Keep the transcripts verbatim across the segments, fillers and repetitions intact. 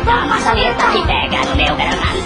Toma essa letra e pega no meu...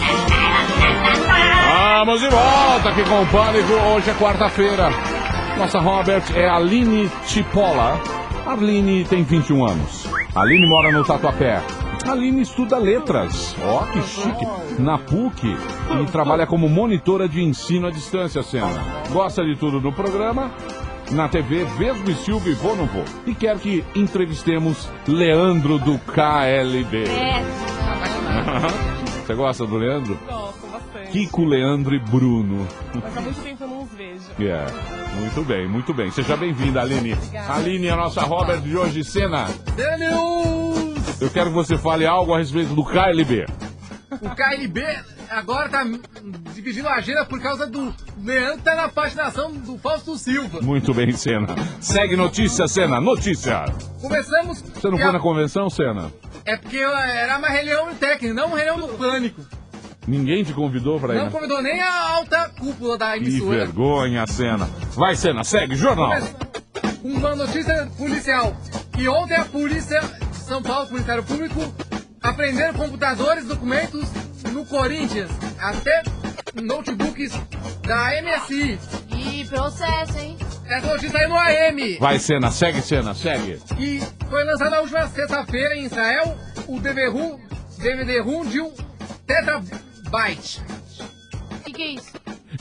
Vamos de volta aqui com o Pânico. Hoje é quarta-feira. Nossa Robert é Aline Tipola. Aline tem vinte e um anos. Aline mora no Tatuapé. Aline estuda letras. Ó, oh, que chique. Na P U C. E trabalha como monitora de ensino à distância, Sena. Gosta de tudo do programa. Na T V, Vesgo e Silvio e Vou Não Vou. E quero que entrevistemos Leandro do K L B. É. Você gosta do Leandro? Gosto bastante. Kiko, Leandro e Bruno. Mas há muito tempo eu não os vejo. É, yeah. Muito bem, muito bem. Seja bem-vinda, Aline. Obrigada. Aline, a nossa Robert de hoje, Sena. Eu quero que você fale algo a respeito do K L B. O K L B agora tá dividindo a agenda por causa do Leandro tá na patinação do Fausto Silva. Muito bem, Sena. Segue notícia, Sena. Notícia. Começamos... Você não foi a... na convenção, Sena? É porque era uma reunião técnica, não uma reunião do Pânico. Ninguém te convidou pra ir? Não convidou nem a alta cúpula da emissora. Que vergonha, Sena. Vai, Sena, segue, jornal. Uma notícia policial. Que ontem a polícia de São Paulo, Ministério Público, apreenderam computadores, documentos no Corinthians, até notebooks da M S I. Ih, processo, hein? Essa notícia aí no A M. Vai, Sena, segue, Sena, segue. E foi lançado na última sexta-feira em Israel o D V D-ROM, D V D-ROM de um terabyte. O que, que é isso?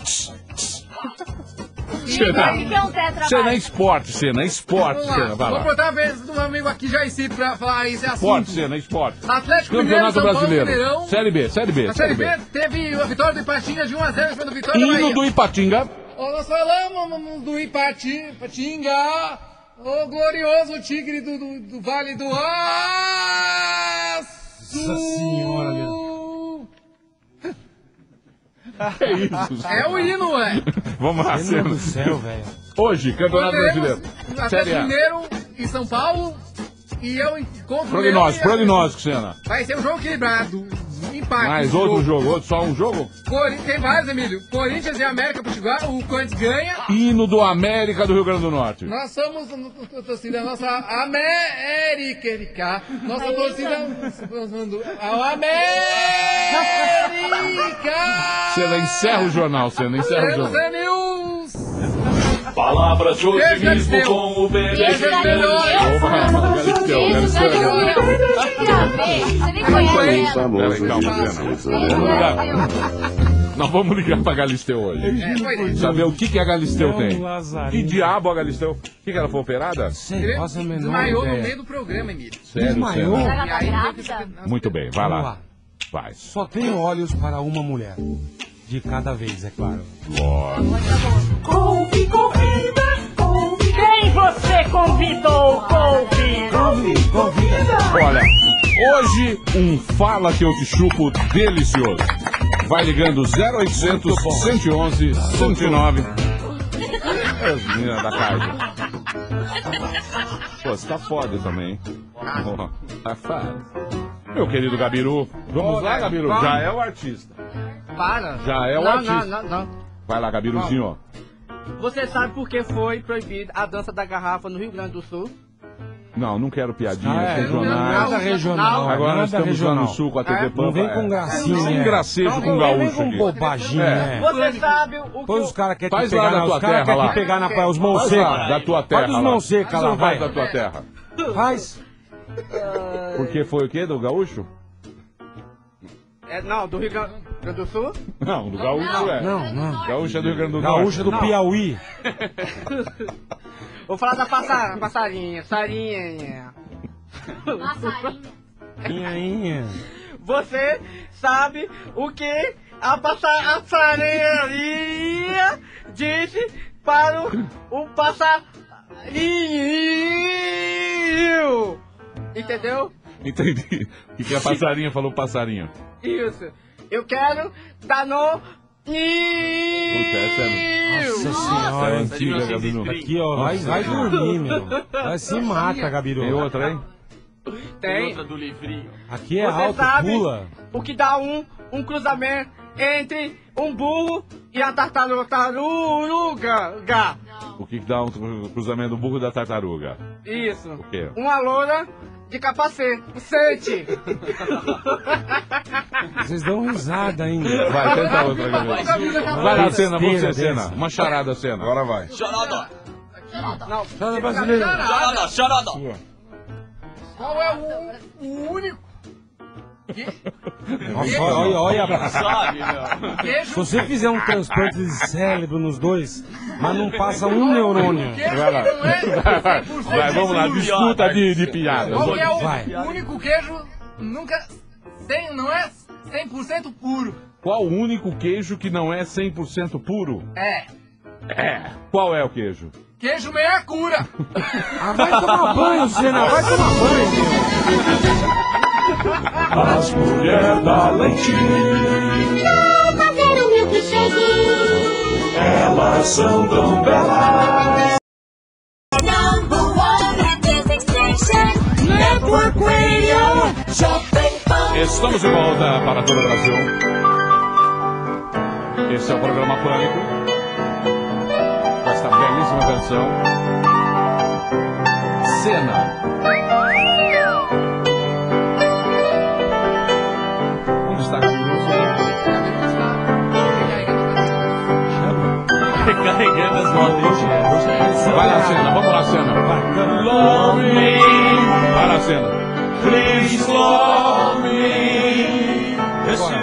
Sena, o que é um tetrabyte? Sena é esporte, Sena é esporte, Sena, vai lá. Vou botar a vez do meu amigo aqui, Jair, pra falar esse assunto. Esporte, Sena, esporte. Atlético Campeonato Mineiro, São Brasileiro. Paulo, Mineirão. Série B, Série B. A Série B teve a vitória do Ipatinga de um a zero em cima do Vitória da Hino Bahia. do Ipatinga. Oh, nós falamos do Ipati, Ipatinga, o glorioso tigre do, do, do Vale do Aço. Nossa senhora, meu. É isso. É o hino, ué. Vamos lá, Sena. do céu, velho. Hoje, Campeonato Brasileiro. Atlético Mineiro e São Paulo. E eu encontro... Prognóstico, prognóstico, Sena. Vai ser um jogo equilibrado. Empate. Mais outro jogo, outro, só um jogo? Cori... Tem vários, Emílio. Corinthians e América Potiguar. O Corinthians ganha. Hino do América do Rio Grande do Norte. Nós somos a torcida nossa América. Nossa torcida... Ao América! Sena, encerra o jornal, Sena, encerra o jornal. Zé News! Palavras de otimismo com o Beijo, melhor! Galisteu, Galisteu. Você nem conhece ela. Peraí, calma, Sena. Vamos ligar. Nós vamos ligar pra Galisteu hoje. É, Saber o que, que a Galisteu Não, tem. Lazarino. Que diabo a Galisteu? O que, que ela foi operada? Sem faço a menor Desmaiou no ideia. meio do programa, Emílio. Sério, Desmaiou? Sena? Ela tá grávida? Muito bem, vai Vamos lá. lá. Vai. Só tenho olhos para uma mulher. De cada vez, é claro. Couve, corrida, couve. Quem você convidou, couve? Convida, convida. Olha, hoje um Fala Que Eu Te Chupo delicioso. Vai ligando zero oitocentos, cento e onze, cento e nove. É as meninas da Caixa. Pô, você tá foda também, hein? Oh, tá foda. Meu querido Gabiru. Vamos lá, Gabiru. Já é o artista. Para. Já é o não, artista. Não, não, não. Vai lá, Gabiruzinho. Você sabe por que foi proibida a dança da garrafa no Rio Grande do Sul? Não, não quero piadinhas Ah, é, não, regionais. nada regional. Agora nós nada estamos regional. lá no Sul com a T V É? Pampa. Não vem é. com gracinha. Sem é. gracejo Não, com não gaúcho vem com aqui. bobaginha, É. é. Você sabe o que... Depois os caras querem te Faz lá pegar da na, tua os caras terra querem lá. te pegar na praia, os mãos Faz secas. lá, da tua terra Faz os lá. mãos secas lá, Não vai. faz da tua terra. Faz. Porque foi o quê? Do gaúcho? É, não, do Rio Grande do Sul? Não, do gaúcho é. Não, não. Gaúcho é do Rio Grande do Norte. Gaúcha do Piauí. Vou falar da passa, passarinha, sarinha. Passarinho. Pinhainha. Você sabe o que a passa- a passarinha disse para o, o passarinho? Entendeu? Entendi. O que, que a passarinha falou passarinho? Isso. Eu quero dar no... Puta, essa é... Nossa Essa senhora. é antiga, Gabiru. Aqui, ó, vai, vai dormir, meu. Vai se mata, Gabiru. Tem outra, hein? Tem. do livrinho. Aqui é Você alto, sabe pula. o que dá um, um cruzamento entre um burro e a tartaruga. Tartaruga. O que, que dá um cruzamento do burro da tartaruga? Isso. O quê? Uma loura de capacete. Vocês dão risada ainda. Vai, tenta outra, Gabriel. Vai lá, Cena, você, Cena. dessa. Uma charada, Cena. Agora vai. Charada. Não, Charada brasileira. Charada, charada. Qual é o, o único Olha, olha, olha, abraço. Sabe, meu. Se queijo, você fizer um transplante de cérebro nos dois, mas não passa um neurônio. queijo Vai lá. que não é Vai, cem por cento vai, vamos lá, disputa de, de piadas. Qual que é o Vai. único queijo nunca tem, não é cem por cento puro? Qual o único queijo que não é cem por cento puro? É, É. Qual é o queijo? queijo meia cura. Ah, vai tomar banho, Senna, vai tomar banho, meu. As mulheres da leitinho, Vou fazer um milkshake. elas são tão belas. Number one music station. Network Radio. Jovem Pan. Estamos de volta para todo o Brasil. Esse é o programa Pânico. Com esta belíssima canção. Cena. Onde está a Recarregando as modas. Vai lá, Cena. Vamos lá, Cena. Love me, Vai lá, Cena. please love me. Je suis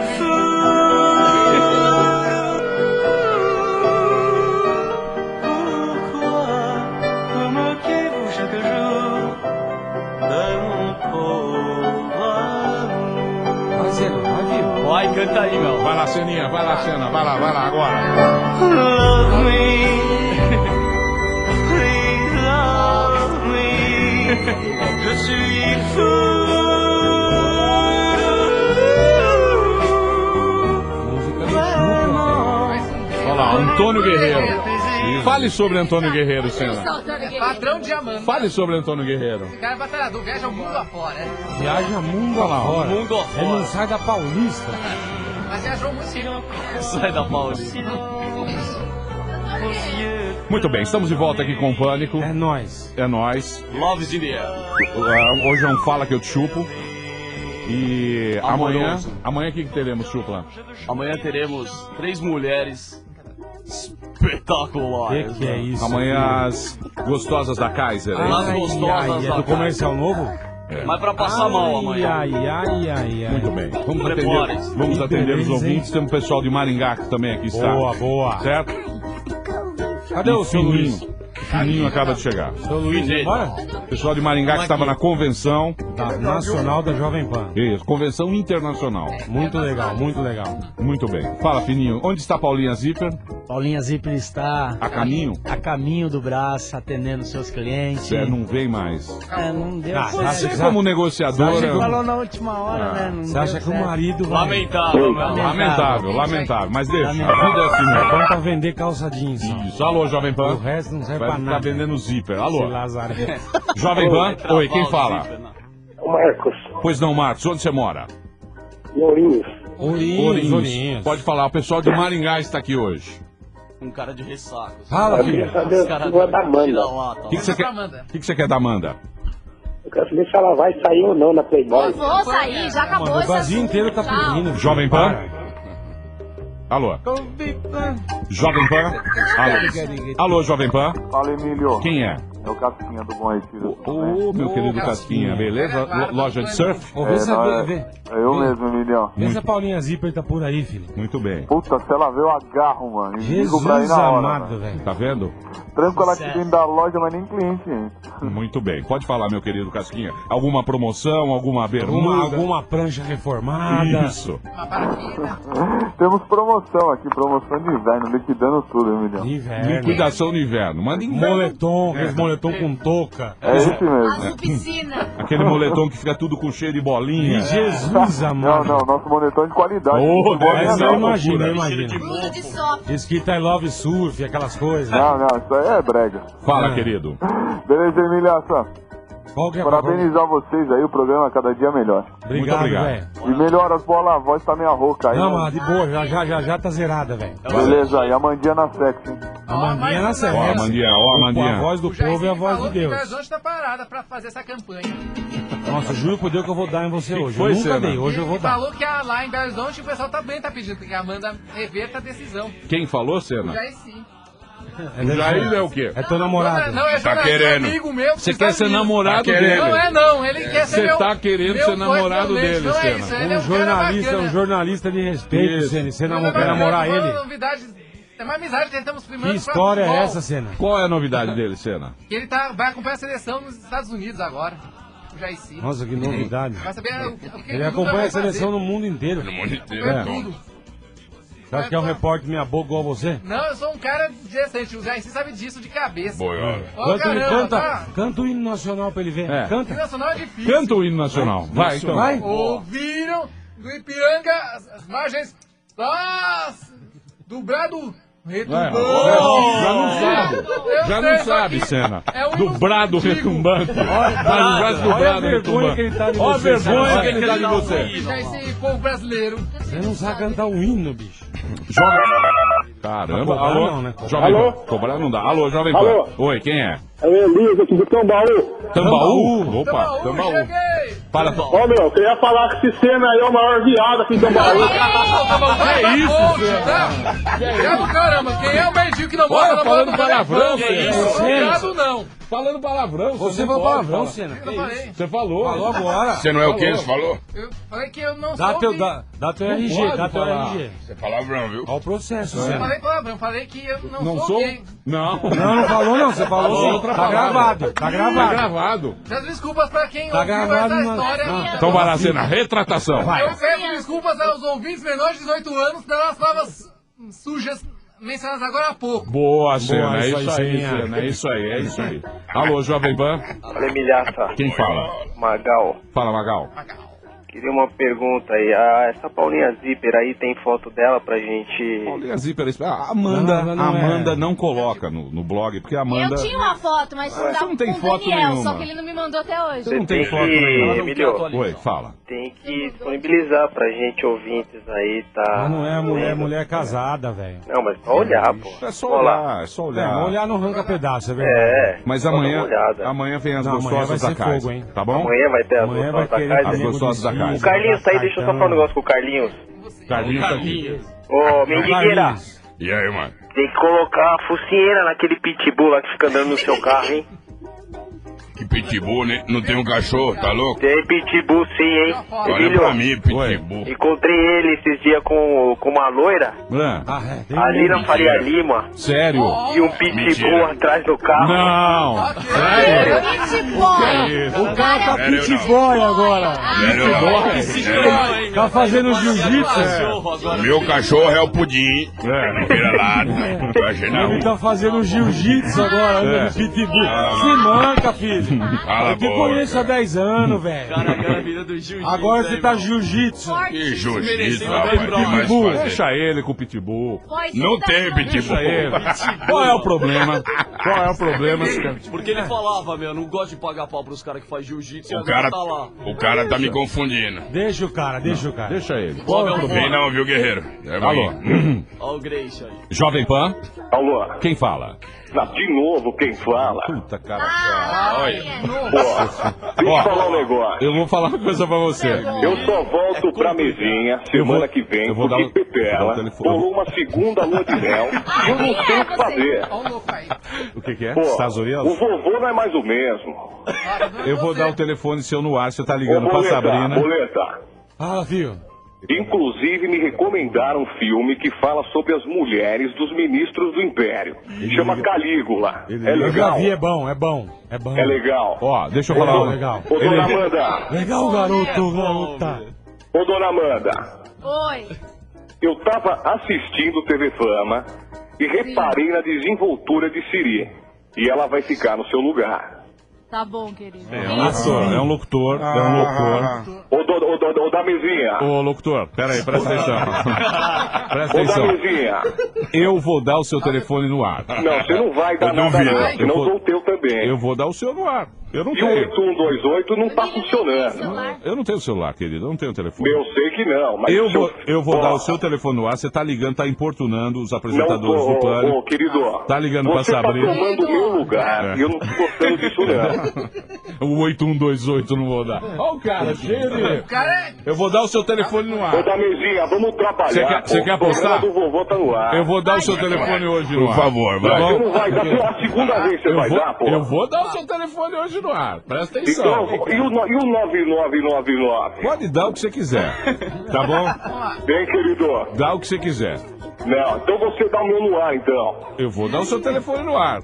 Vai, Senna, vai, viu? Vai, canta aí, meu. Vai lá, Ceninha. Vai lá, Cena. Vai lá, vai lá, agora. Love me, please love me. Je suis fou. Música do Chupa. Olha lá, Antônio Guerreiro. Fale sobre Antônio Guerreiro, Cena. Patrão diamante. Fale sobre Antônio Guerreiro. Esse cara é batalhador, viaja o mundo afora, é. Viaja mundo afora. Mundo Ele não afora. sai da Paulista. Mas viajou muito sim. Sai da Paulista. Muito bem, estamos de volta aqui com o Pânico. É nóis. É nóis. Loves in the air. Uh, Hoje é um Fala Que Eu Te Chupo. E amanhã, Amoroso. amanhã o que, que teremos, Chupla? Amanhã teremos três mulheres Que espetaculares. que é isso? Amanhã as gostosas da Kaiser, hein? As Ai, gostosas ai, é da do comercial novo? Mas pra passar mal amanhã. Ai, ai, ai, ai. Muito bem. Vamos atender, Prepare-se. vamos Que atender os beleza, ouvintes. Temos o pessoal de Maringá que também aqui está. Boa, boa. Certo? Cadê o seu Luiz? Fininho? Fininho acaba de chegar. Seu Luiz, bora? O pessoal de Maringá que estava na convenção. Da Nacional da Jovem Pan. Isso, convenção internacional. Muito legal, muito legal. Muito bem. Fala, Fininho. Onde está Paulinha Zipper? Paulinha Zipper está A caminho? a caminho do braço, atendendo seus clientes. É, não vem mais. É, não deu Ah, certo. Você Você como negociadora... você acha Falou na última hora, né? Não Você deu acha que o certo. marido vai... Lamentável, meu. Lamentável, lamentável. Mas deixa, a vida é Lamentável. assim É mesmo. bom pra vender calça jeans, ó. Isso. Alô, Jovem O Pan. resto não serve Vai pra ficar nada. vendendo zíper. Esse Alô, Lazaré. Jovem Pan. Oi, quem fala? Marcos, Pois não, Marcos, onde você mora? Lourinhos. Ourinhos, ourinhos. Pode falar, o pessoal de Maringá está aqui hoje. Um cara de ressaca. Fala, Eu filho. queria saber Os caras se vai da Amanda. O que, que você quer? O que, que você quer da Amanda? Eu quero saber se ela vai sair ou não na Playboy. Vou sair, já acabou Mano, o esse Brasil assunto. inteiro tá Tchau. pedindo. filho. Jovem Pan? Para. Alô? Jovem Pan? Alô, Alô Jovem Pan? Fala, Emílio. Quem é? É o Casquinha do Bom Retiro. Ô, meu querido Casquinha, beleza? Lo- Loja de surf? Ô, vê É, se não, a- é- vê- É eu vê- mesmo, Emílio. Vê se a Paulinha Zipper tá por aí, filho. Muito bem. Puta, se ela vê, eu agarro, mano. E ligo pra ir Jesus na hora. amado, mano. velho. Tá vendo? Tranco ela aqui dentro da loja, mas nem cliente, gente. Muito bem. Pode falar, meu querido Casquinha. Alguma promoção, alguma bermuda? Alguma, alguma prancha reformada. Isso. Temos promoção aqui, promoção de inverno, liquidando tudo, Emílio. Inverno. Liquidação no inverno. Manda inverno. Moletom, aqueles moletom com touca. É esse mesmo. Azul piscina. Aquele moletom que fica tudo com cheiro de bolinha. E Jesus Não, amado. não, nosso moletom é de qualidade. Ô, Não pode deve Essa ser eu não. imagino, eu Cheiro imagino. de Tudo de sopa. Escrita I Love Surf, aquelas coisas. Não, não, isso aí é brega. Fala, É. querido. Beleza, Emiliação. Qual que é a Parabenizar vocês aí, o programa cada dia melhor. Obrigado, obrigado. velho. E melhora as bolas, a voz tá meio rouca aí. Não, né? mas de boa, já já, já, já tá zerada, velho. Beleza, e a Mandinha na sexy, hein? A Mandinha na Ó, a Serra. Mandinha, ó, a Mandinha. A voz do povo e a voz de Deus. O Horizonte tá parada pra fazer essa campanha. Nossa, juro por Deus que eu vou dar em você hoje. foi, Eu nunca Senna? dei, hoje eu vou Ele dar. falou que a- lá em Belo Horizonte o pessoal também tá pedindo que a Amanda reverta a decisão. Quem falou, Senna? Já é sim. O Jair é o quê? É teu namorado. Não, é Tá jornalista querendo. amigo meu. que Você está quer ser vindo. namorado Tá querendo. dele? Não é não, ele quer ser Você meu... tá querendo meu ser namorado correspondente, dele, não é Senna. isso, ele é Um um cara jornalista, bacana. um jornalista de respeito, Isso. Senna. Você Não, não quer não, namorar não, não, ele? novidade, é uma amizade que estamos filmando Que história é essa, Senna? Qual é a novidade dele, Senna? Que ele tá, vai acompanhar a seleção nos Estados Unidos agora. O Jair Sim. Nossa, que novidade. Vai saber o, o que Ele tudo acompanha vai a seleção fazer. no mundo inteiro. No mundo inteiro. É É. tudo. Você acha que é um repórter minha boca igual você? Não, eu sou um cara decente. O Jair Sim sabe disso de cabeça. Boiola. Ó, Canta, ele caramba, canta, tá? canta o hino nacional pra ele ver. É. O Canta. nacional é difícil. Canta o hino nacional. Vai, Isso, então. vai. Ouviram do Ipiranga as, as margens das, do Brado Vai. retumbante. Já não sabe. Eu Já sei, não só sabe, que Senna. é um Do brado antigo. retumbante. Mas do olha a brado vergonha que ele tá de retumbante. Olha a você, vergonha Senna. que ele tá de você. Já esse povo brasileiro. Você não sabe cantar um hino, bicho. Joga. Caramba, Cobrar alô? não, né? Jovem Alô? Pan. Cobrar não dá. Alô, Jovem Pan. Alô? Oi, quem é? É o Elias aqui do Tambaú. Tambaú? Opa, Tambaú, Tambaú. cheguei. Fala, Ó, meu, eu queria falar que esse Senna aí é o maior viado aqui em Tambaú. Que isso, Senna? Já do caramba, quem é o mendigo que não Olha, mora na falando bola do palavrão, telefone? Senna. Obrigado, não. Falando palavrão. Você não falou pode palavrão, falar. Senna. Eu não falei. Você falou. Falou agora. Você não é o que eles falou? Eu falei que eu não Dá sou teu, que- dá, dá teu Não R G, pode dá teu falar. R G. Você é palavrão, viu? Olha o processo, Eu Senna. falei palavrão, falei que eu não, Não sou, sou? gay. Não. Não, não falou não, você falou sim. outra Tá palavra. gravado, tá Tá gravado. gravado. Peço desculpas pra quem Tá ouviu gravado essa na- história. na- Então vai lá, Senna. Retratação. Vai. Eu peço desculpas aos ouvintes menores de dezoito anos pelas palavras sujas mencionadas agora há pouco. Boa, Senna. É isso isso aí, aí, Senna. Senna. É isso aí, é isso aí. Alô, Jovem Pan. Olha, milhaça. Quem fala? Magal. Fala, Magal. Queria uma pergunta aí. Ah, essa Paulinha Zíper aí tem foto dela pra gente... Paulinha Zíper. A Amanda, Não, não, a não é. Amanda não coloca no, no blog, porque a Amanda... Eu tinha uma foto, mas Você estava não tem com o foto Daniel, nenhuma. só que ele não me mandou até hoje. Você não tem Tem foto que- nenhuma. Emílio. Oi, fala. Tem que disponibilizar pra gente, ouvintes aí, tá? Mas não é mulher, mulher casada, velho. Não, mas só olhar, pô. É só Vamos lá. olhar, é só É, olhar. olhar não arranca pedaço, é verdade. É. Mas só dá amanhã, uma olhada. amanhã vem as Não, amanhã gostosas vai da ser casa, fogo, hein? tá bom? Amanhã vai ter as Amanhã vai gostosas da querer casa. As nego gostosas da de casa. O cinza, Carlinhos tá aí, deixa eu só cartão. falar um negócio com o Carlinhos. Carlinhos tá aqui. Ô, Mendigueira, Carlinhos. E aí, mano? tem que colocar a focinheira naquele pitbull lá que fica andando no seu carro, hein? Que pitbull, né? Não tem um cachorro, tá louco? Tem pitbull sim, hein? Olha Emílio, pra mim, pitbull. encontrei ele esses dias com, com uma loira, Ah, Ah, é, tem ali um- na Faria Lima, sério? e um pitbull Mentira. atrás do carro. Não! Sério? Pit boy! isso? O cara tá Sério, pit não. boy agora. Sério, não. Tá fazendo jiu-jitsu. É. Meu cachorro é o pudim. É. Vira lá. Vai achar não. Ele tá fazendo jiu-jitsu agora, anda É. de pitbull. Se manca, filho. Cala a Eu te boca. conheço há dez anos, velho. Agora você tá jiu-jitsu. Que jiu-jitsu, rapaz. Tem mais Pitbull. fazer. Deixa ele com o pitbull. Não tem pitbull. Deixa ele. Qual é o problema? Qual é o problema? Porque ele falava, meu, não gosto de pagar pau pros caras que fazem jiu-jitsu e O agora cara, tá lá. o cara tá me confundindo. Deixa o cara, deixa o cara. Deixa ele. Qual é o Vem não, viu, guerreiro? É Alô? Olha o Grace aí. Jovem Pan, Alô, quem fala? de novo quem fala? Puta, cara. Olha. Ó, deixa eu falar um negócio. Eu vou falar uma coisa pra você. Eu só volto pra mesinha Eu vou- semana que vem, eu vou dar porque o- eu vou dar o Petela telefone. por uma segunda lua de mel. Eu não sei o que fazer. Olha o louco aí. O que, que é? Pô, Estados o Unidos? vovô não é mais o mesmo. Eu vou dar o telefone seu no ar, você tá Ô, ligando pra Boleta, Sabrina. Boleta, Fala, filho. inclusive me recomendaram um filme que fala sobre as mulheres dos ministros do Império. Chama Calígula. ele- É Eu já legal. vi, é bom, é bom. É bom. É legal. Ó, deixa eu Ô, falar. dona- uma- legal. Ô, dona Ele- Amanda. Legal, garoto, garota. Ô, dona Amanda. Oi. Eu tava assistindo T V Fama e reparei na desenvoltura de Siri. E ela vai ficar no seu lugar. Tá bom, querido. É um locutor, é um locutor, é um locutor. Ô, do, ô, do, ô da mesinha. Ô, locutor, pera aí, presta atenção. Presta Ô, da atenção. mesinha. Eu vou dar o seu telefone no ar. Não, você não vai dar Eu nada duvido. não, Eu senão eu vou- dou o teu também. Eu vou dar o seu no ar. Eu não E o tenho. oito um dois oito não tá funcionando. Eu não tenho celular, querido. Eu não tenho telefone. Eu sei que não, mas... Eu se vou, eu vou Ó, dar o seu telefone no ar. Você tá ligando, tá importunando os apresentadores Não, do ô, Pânico. ô, querido, ó, Tá ligando pra você tá Sabrina. tomando o meu lugar É. e eu não tô gostando disso, não. O oito um dois oito não vou dar. Ó o cara, cheio de... Cara, Eu vou dar o seu telefone no Ô, ar. Damezinha, vamos trabalhar. Você quer- pô. você quer O programa apostar? do vovô tá no ar. Eu vou dar o seu telefone hoje no Por ar. favor, vai. Tá bom? Você não vai dar pela segunda vez, você Eu vai vou, dar, pô. eu vou dar o seu telefone hoje no ar. Presta atenção. Então, e o, no- e o nove nove nove nove? Pode dar o que você quiser. Tá bom? Bem, querido. Dá o que você quiser. Não, então você dá o meu no ar, então. Eu vou dar o seu telefone no ar.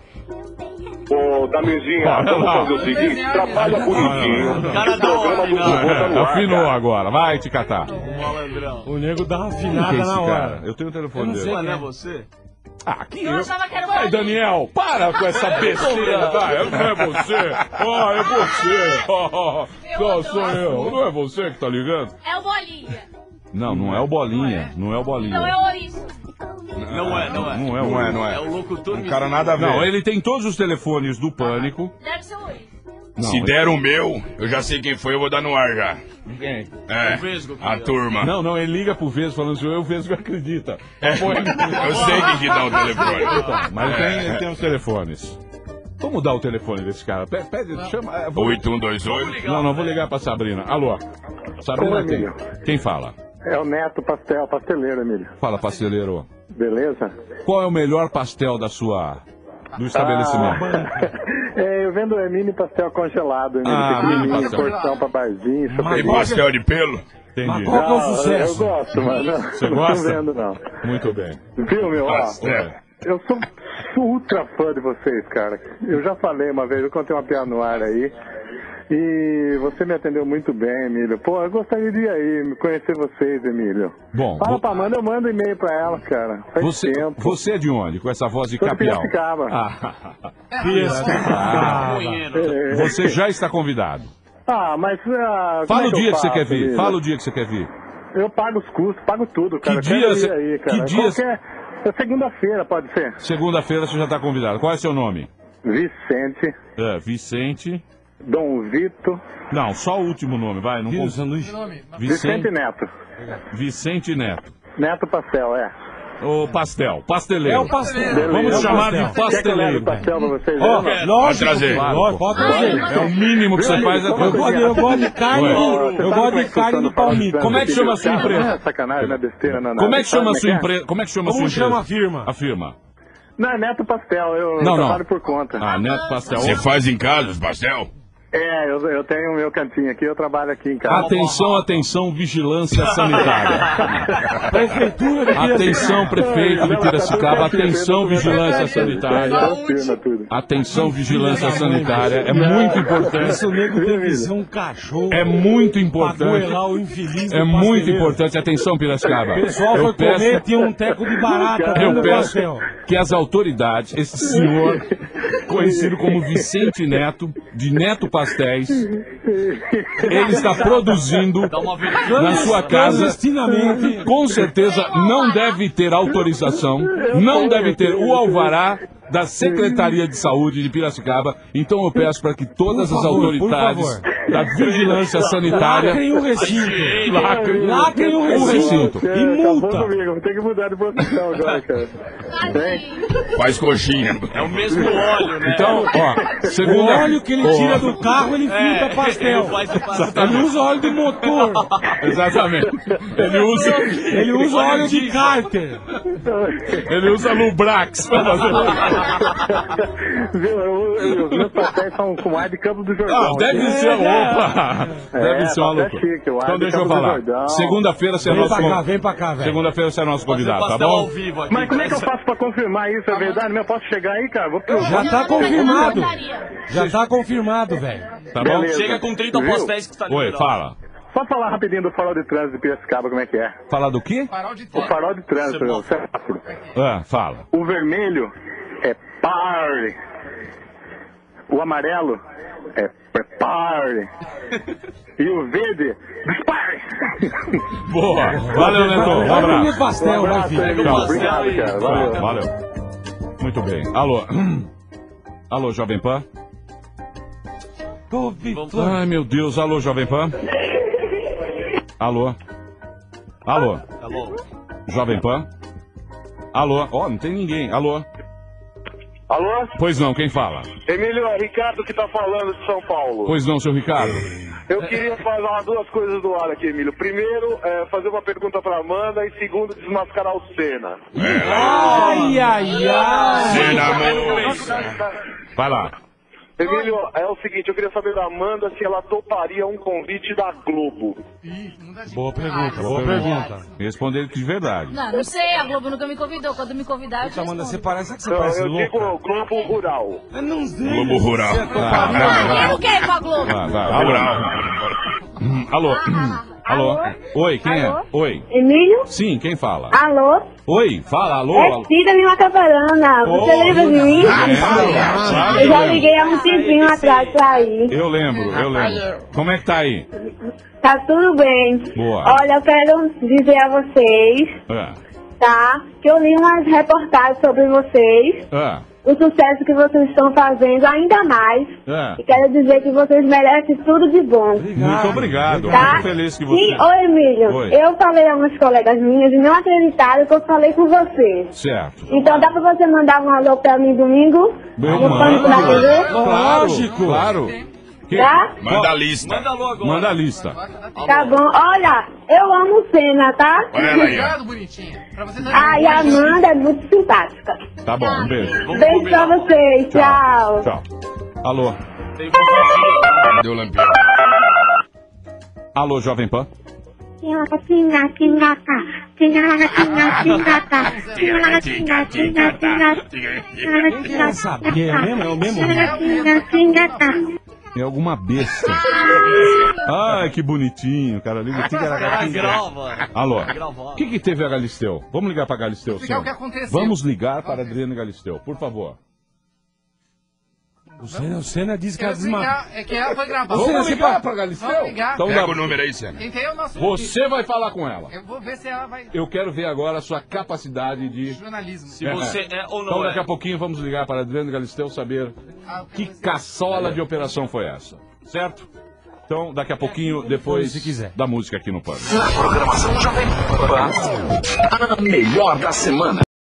Ô, Damezinha, Olha vamos lá. fazer o seguinte, trabalha bonitinho. Cara O da programa hora, do não. vovô tá no ar, Afinou cara. agora. Vai te catar. Malandrão. O nego dá uma Quem afinada que é esse na hora. cara? Eu tenho o telefone dele. Ué, não é você? Ah, que Eu eu... achava que era o Vai, Bolinha. Daniel, para com essa besteira, vai, não é você, ó, é você, ó, não, sou eu, não é você que tá ligando? É o Bolinha. Não, não é o Bolinha, não é o Bolinha. Então é o Ouriço. Não é, não é. Não é, Não é, não É é. o locutor Um cara nada a ver. Não, ele tem todos os telefones do Pânico. Deve ser o Ouriço. Não, Se ele- der o meu, eu já sei quem foi, eu vou dar no ar já. Quem? É, O Vesgo que a deu. turma. Não, não, ele liga pro Vesgo falando assim, eu Vesgo acredita. É, Põe- eu sei quem que dá o telefone. Então, mas tem, ele tem os telefones. Vamos dar o telefone desse cara. Pede, pede chama. é, vou- oito um dois oito. Não, não, vou ligar pra Sabrina. Alô? Sabrina, Oi, quem? Emílio. Quem fala? É o Neto Pastel, pasteleiro, Emílio. Fala, pasteleiro. Beleza? Qual é o melhor pastel da sua... do estabelecimento? Ah, é, eu vendo é, mini pastel congelado, Emílio. Ah, Pequenininho, mini pastel. porção pra barzinho, Tem chupetinho. pastel de pelo? Entendi. Mas qual que é o Não, sucesso? Eu gosto, mas não, Você não gosta? tô vendo, não. Muito bem. Viu, meu? Ó, Pastel. eu sou ultra fã de vocês, cara. Eu já falei uma vez, eu contei uma piada no ar aí. E você me atendeu muito bem, Emílio. Pô, eu gostaria de ir aí, conhecer vocês, Emílio. Bom, Fala vo- pra Amanda, eu mando e-mail pra ela, cara. Faz você, tempo. você é de onde? Com essa voz de Sou de capial? Piracicaba. Ah, Piracicaba. Punheiro. você já está convidado. Ah, mas... Ah, como Fala é o que dia eu que você faço, quer vir. Emílio? Fala o dia que você quer vir. Eu pago os custos, pago tudo, cara. Que Eu quero dia ir cê- aí, cara. que dia cê- Qualquer... É segunda-feira, pode ser? Segunda-feira você já está convidado. Qual é seu nome? Vicente, É, Vicente. Dom Vito, Não, só o último nome, vai. Não Vira o cons- sanduíche. nome. Vicente Vicente, Neto. Vicente Neto. Neto Pastel, é. O pastel, pasteleiro. É o pastel. Vamos É o chamar pastel. de Quer que eu leve pasteleiro. pastel pra vocês? Ó, aí, não? lógico, trazer. claro, lógico, pode trazer. É o mínimo que você faz. É Só uma Eu gosto, de- eu gosto de carne, Ué. eu Você sabe gosto como é de que carne funciona do o Paulo palmito. Santos? Como é que chama a sua Cara, empresa? Não é sacanagem, não é besteira, não. Como é que chama a Sabe sua é? empresa? Como é que chama a sua Como empresa? chama a firma? A firma. Não, é Neto Pastel, eu Não, não. trabalho por conta. Ah, Neto Pastel. Você faz em casa os pastel? É, eu, eu tenho o meu cantinho aqui, eu trabalho aqui em casa. Atenção, atenção, vigilância sanitária. Prefeitura de Piracicaba. Atenção, prefeito de Piracicaba. Atenção, vigilância sanitária. Firma, tudo. Atenção, vigilância sanitária. É muito importante. Esse nego tem que ser um cachorro. É muito Pra importante. goelar o infeliz É do muito pasteleiro. importante. Atenção, Piracicaba. O pessoal Eu foi comer, peço, tinha um teco de barata eu dentro do peço pastel. que as autoridades, esse senhor, conhecido como Vicente Neto, de Neto Pastéis, ele está produzindo Dá uma vergonha. na sua casa. Clandestinamente. Com certeza não deve ter autorização, não deve ter o alvará da Secretaria de Saúde de Piracicaba. Então eu peço para que todas Por as favor, autoridades por da vigilância sanitária Lacrem o recinto. lacrem Lacrem o o recinto. recinto. E Acabou multa. comigo, vou ter que mudar de profissão agora, cara. Faz coxinha. É o mesmo óleo, né? Então, ó, O segunda... óleo que ele Ó, tira do carro, ele frita É, pastel. ele faz o pastel. Ele usa óleo de motor. Exatamente. Ele usa, Ele usa óleo de cárter. ele usa Lubrax para fazer. Viu? Eu- eu- Os meus pastéis são com ar de Campo do Jordão. Ah, deve ser, opa! Deve É, ser uma pastel loucura. chique, o ar Então de deixa eu Campo do falar. Jordão. Segunda-feira você é Vem nosso pra cá, con- vem pra cá, velho. Segunda-feira você é nosso convidado, tá pastel bom? ao vivo aqui. Mas como é que eu faço pra confirmar isso? É verdade? Eu posso chegar aí, cara? Vou pro... Já tá confirmado. Já tá confirmado, velho. Tá bom? Beleza. Chega com trinta Viu? pastéis que tá Oi, liberado. fala. Só falar rapidinho do farol de trânsito de Piracicaba, como é que é? Fala do quê? Farol de O trânsito. farol de trânsito, o semáforo. Ah, fala. O vermelho é pare. O amarelo é prepare. E o verde, dispare. Boa. Valeu, Neto. Um Vai comer abraço. pastel, vai, Abraço aí, filho. Tchau. Obrigado, cara. Valeu. Valeu. Muito bem. Alô. Alô, Jovem Pan? Ai, meu Deus. Alô, Jovem Pan? Alô? Alô? Alô? Jovem Pan? Alô? Ó, oh, não tem ninguém. Alô? Alô? Pois não, quem fala? Emílio, é Ricardo que tá falando de São Paulo. Pois não, seu Ricardo? Eu queria falar duas coisas do ar aqui, Emílio. Primeiro, é, fazer uma pergunta pra Amanda e segundo, desmascarar o Senna. Ai, ai, ai. Senna, moça. Vai lá. Emílio, é o seguinte, eu queria saber da Amanda se ela toparia um convite da Globo. Boa pergunta, boa pergunta. Responder de verdade. Não, não sei, a Globo nunca me convidou. Quando me convidar, eu te Amanda, você respondo. parece que você Não, parece eu louca. digo Globo Rural. Eu não sei. Globo Rural. Você toparia? Ah, eu quero ir pra Globo. Vai, vai. Alô? Alô? Alô? Oi, quem Alô? é? Oi. Emílio? Sim, quem fala? Alô? Oi, fala, alô? É alô. Cida de Macaparana. Você Oh, lembra de mim? Claro, Eu já lembro. liguei há um tempinho atrás pra ir. Eu lembro, eu lembro. Como é que tá aí? Tá tudo bem. Boa. Olha, eu quero dizer a vocês, Ah, tá? Que eu li umas reportagens sobre vocês, ah, o sucesso que vocês estão fazendo ainda mais. ah. E quero dizer que vocês merecem tudo de bom. Muito obrigado, Tá? muito feliz que você... Sim, oi, Emílio. Oi. Eu falei a umas colegas minhas e não acreditaram que eu falei com você. Certo. Então dá pra você mandar um alô pra mim domingo? Eu No Pânico da T V? Claro, Lógico. claro. Que- Tá? Manda a lista. Manda alô agora. Manda a lista. Tá bom. Olha, eu amo o Senna, tá? Olha ela aí, ó. Obrigado, bonitinha. Pra você Ah, e a Amanda é muito simpática. Tá bom, um beijo. Beijo pra vocês. Tchau. Tchau. Alô? Deu lampião. Alô, Jovem Pan? Tinga, tinga, tá. Tinga, tinga, tinga, tá. Tinga, tinga, tinga, tinga. Quem que ela sabia? É o mesmo? É o mesmo? Tinga, tinga, tá. É alguma besta. Ai, que bonitinho, cara. Liga, tiga, Ah, grava. Alô? Gravado. O que que teve a Galisteu? Vamos ligar pra Galisteu, Explicar senhor? o que aconteceu. Vamos ligar para a Adriana Galisteu, por favor. O Senna, o Senna disse que ela Quero desmarcou. explicar, é que ela foi gravada. Vamos ligar pra Galisteu? Vamos ligar. Então Pega dá- o número aí, Senna. Quem tem é o nosso... Você vai falar com ela. Eu vou ver se ela vai... Eu quero ver agora a sua capacidade de... Jornalismo. Se você é ou não Então é. daqui a pouquinho vamos ligar para a Adriana Galisteu saber Ah, que caçola de operação foi essa. Certo? Então daqui a pouquinho, depois Se quiser. da música aqui no Pânico. Na programação Jovem Pan, a melhor da semana.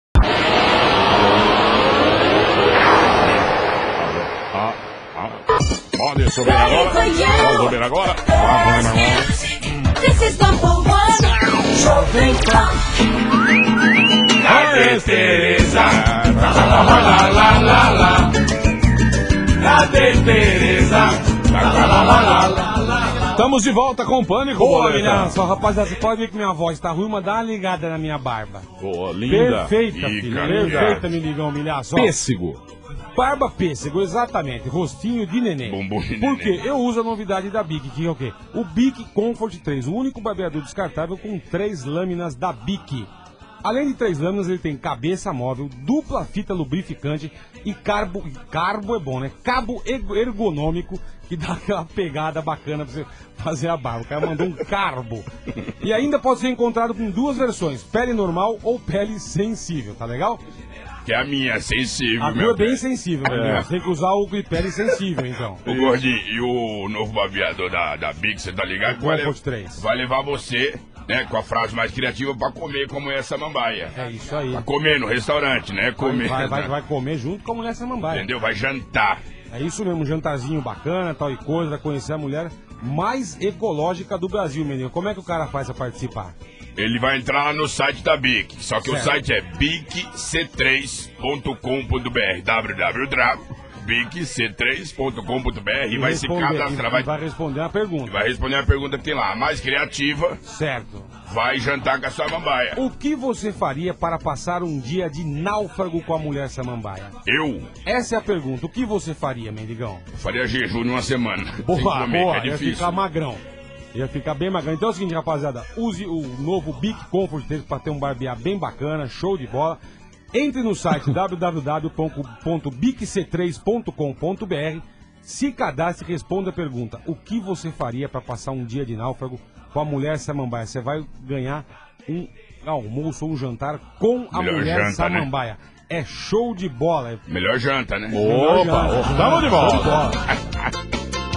Ah, ah. Pode subir agora. Pode subir agora. Vamos agora. This is number one. Jovem Pan. Cadê Tereza? Lá, lá, lá, lá, lá. Cadê Tereza? Lá, lá, lá, lá, lá, lá, lá. Estamos de volta com o Pânico, Boa, Boleta. Milhão, só rapaziada, você pode ver que minha voz tá ruim, mas dá uma ligada na minha barba. Boa, linda. Perfeita, Ih, filho. cara, Perfeita, me ligão, milhar. Só. Pêssego. Barba pêssego, exatamente. Rostinho de neném. Bumbum de Por neném. quê? Eu uso a novidade da Bic, que é o quê? O Bic Comfort três, o único barbeador descartável com três lâminas da Bic. Além de três lâminas, ele tem cabeça móvel, dupla fita lubrificante e carbo... Carbo é bom, né? Cabo ergo- ergonômico, que dá aquela pegada bacana pra você fazer a barba. O cara mandou um carbo. E ainda pode ser encontrado com duas versões, pele normal ou pele sensível, tá legal? Que é a minha, sensível, A meu. tua é bem sensível, né? Você tem que usar o de pele sensível, então. O Gordinho, e o novo barbeador da, da Big, você tá ligado? O Vai, Comfort le- três. vai levar você, né, com a frase mais criativa pra comer como essa mambaia. É isso aí. Pra comer no restaurante, né? Comer. Vai, vai, vai comer junto com a mulher samambaia. Entendeu? Vai jantar. É isso mesmo, um jantarzinho bacana, tal e coisa, vai conhecer a mulher mais ecológica do Brasil, menino. Como é que o cara faz pra participar? Ele vai entrar lá no site da Bic, só que Certo. o site é bic c três ponto com ponto b r, w w w ponto bic c três ponto com ponto b r, e vai se responder- cadastrar, e vai, vai responder a pergunta. vai responder a pergunta que tem lá. A mais criativa Certo. vai jantar com a sua mambaia. O que você faria para passar um dia de náufrago com a mulher samambaia? Eu Essa é a pergunta. O que você faria, mendigão? faria jejum numa semana. sem Boa, comer, boa, é ia difícil. ficar magrão. Ia ficar bem magrão. Então é o seguinte, rapaziada, use o novo Bic Comfort três para ter um barbear bem bacana, show de bola. Entre no site w w w ponto bic c três ponto com ponto b r, se cadastre e responda a pergunta: o que você faria para passar um dia de náufrago com a mulher samambaia? Você vai ganhar um almoço ou um jantar com a Melhor mulher janta, né? samambaia. É show de bola. É Melhor janta, né? Opa, janta. opa, tamo de volta. Show de bola.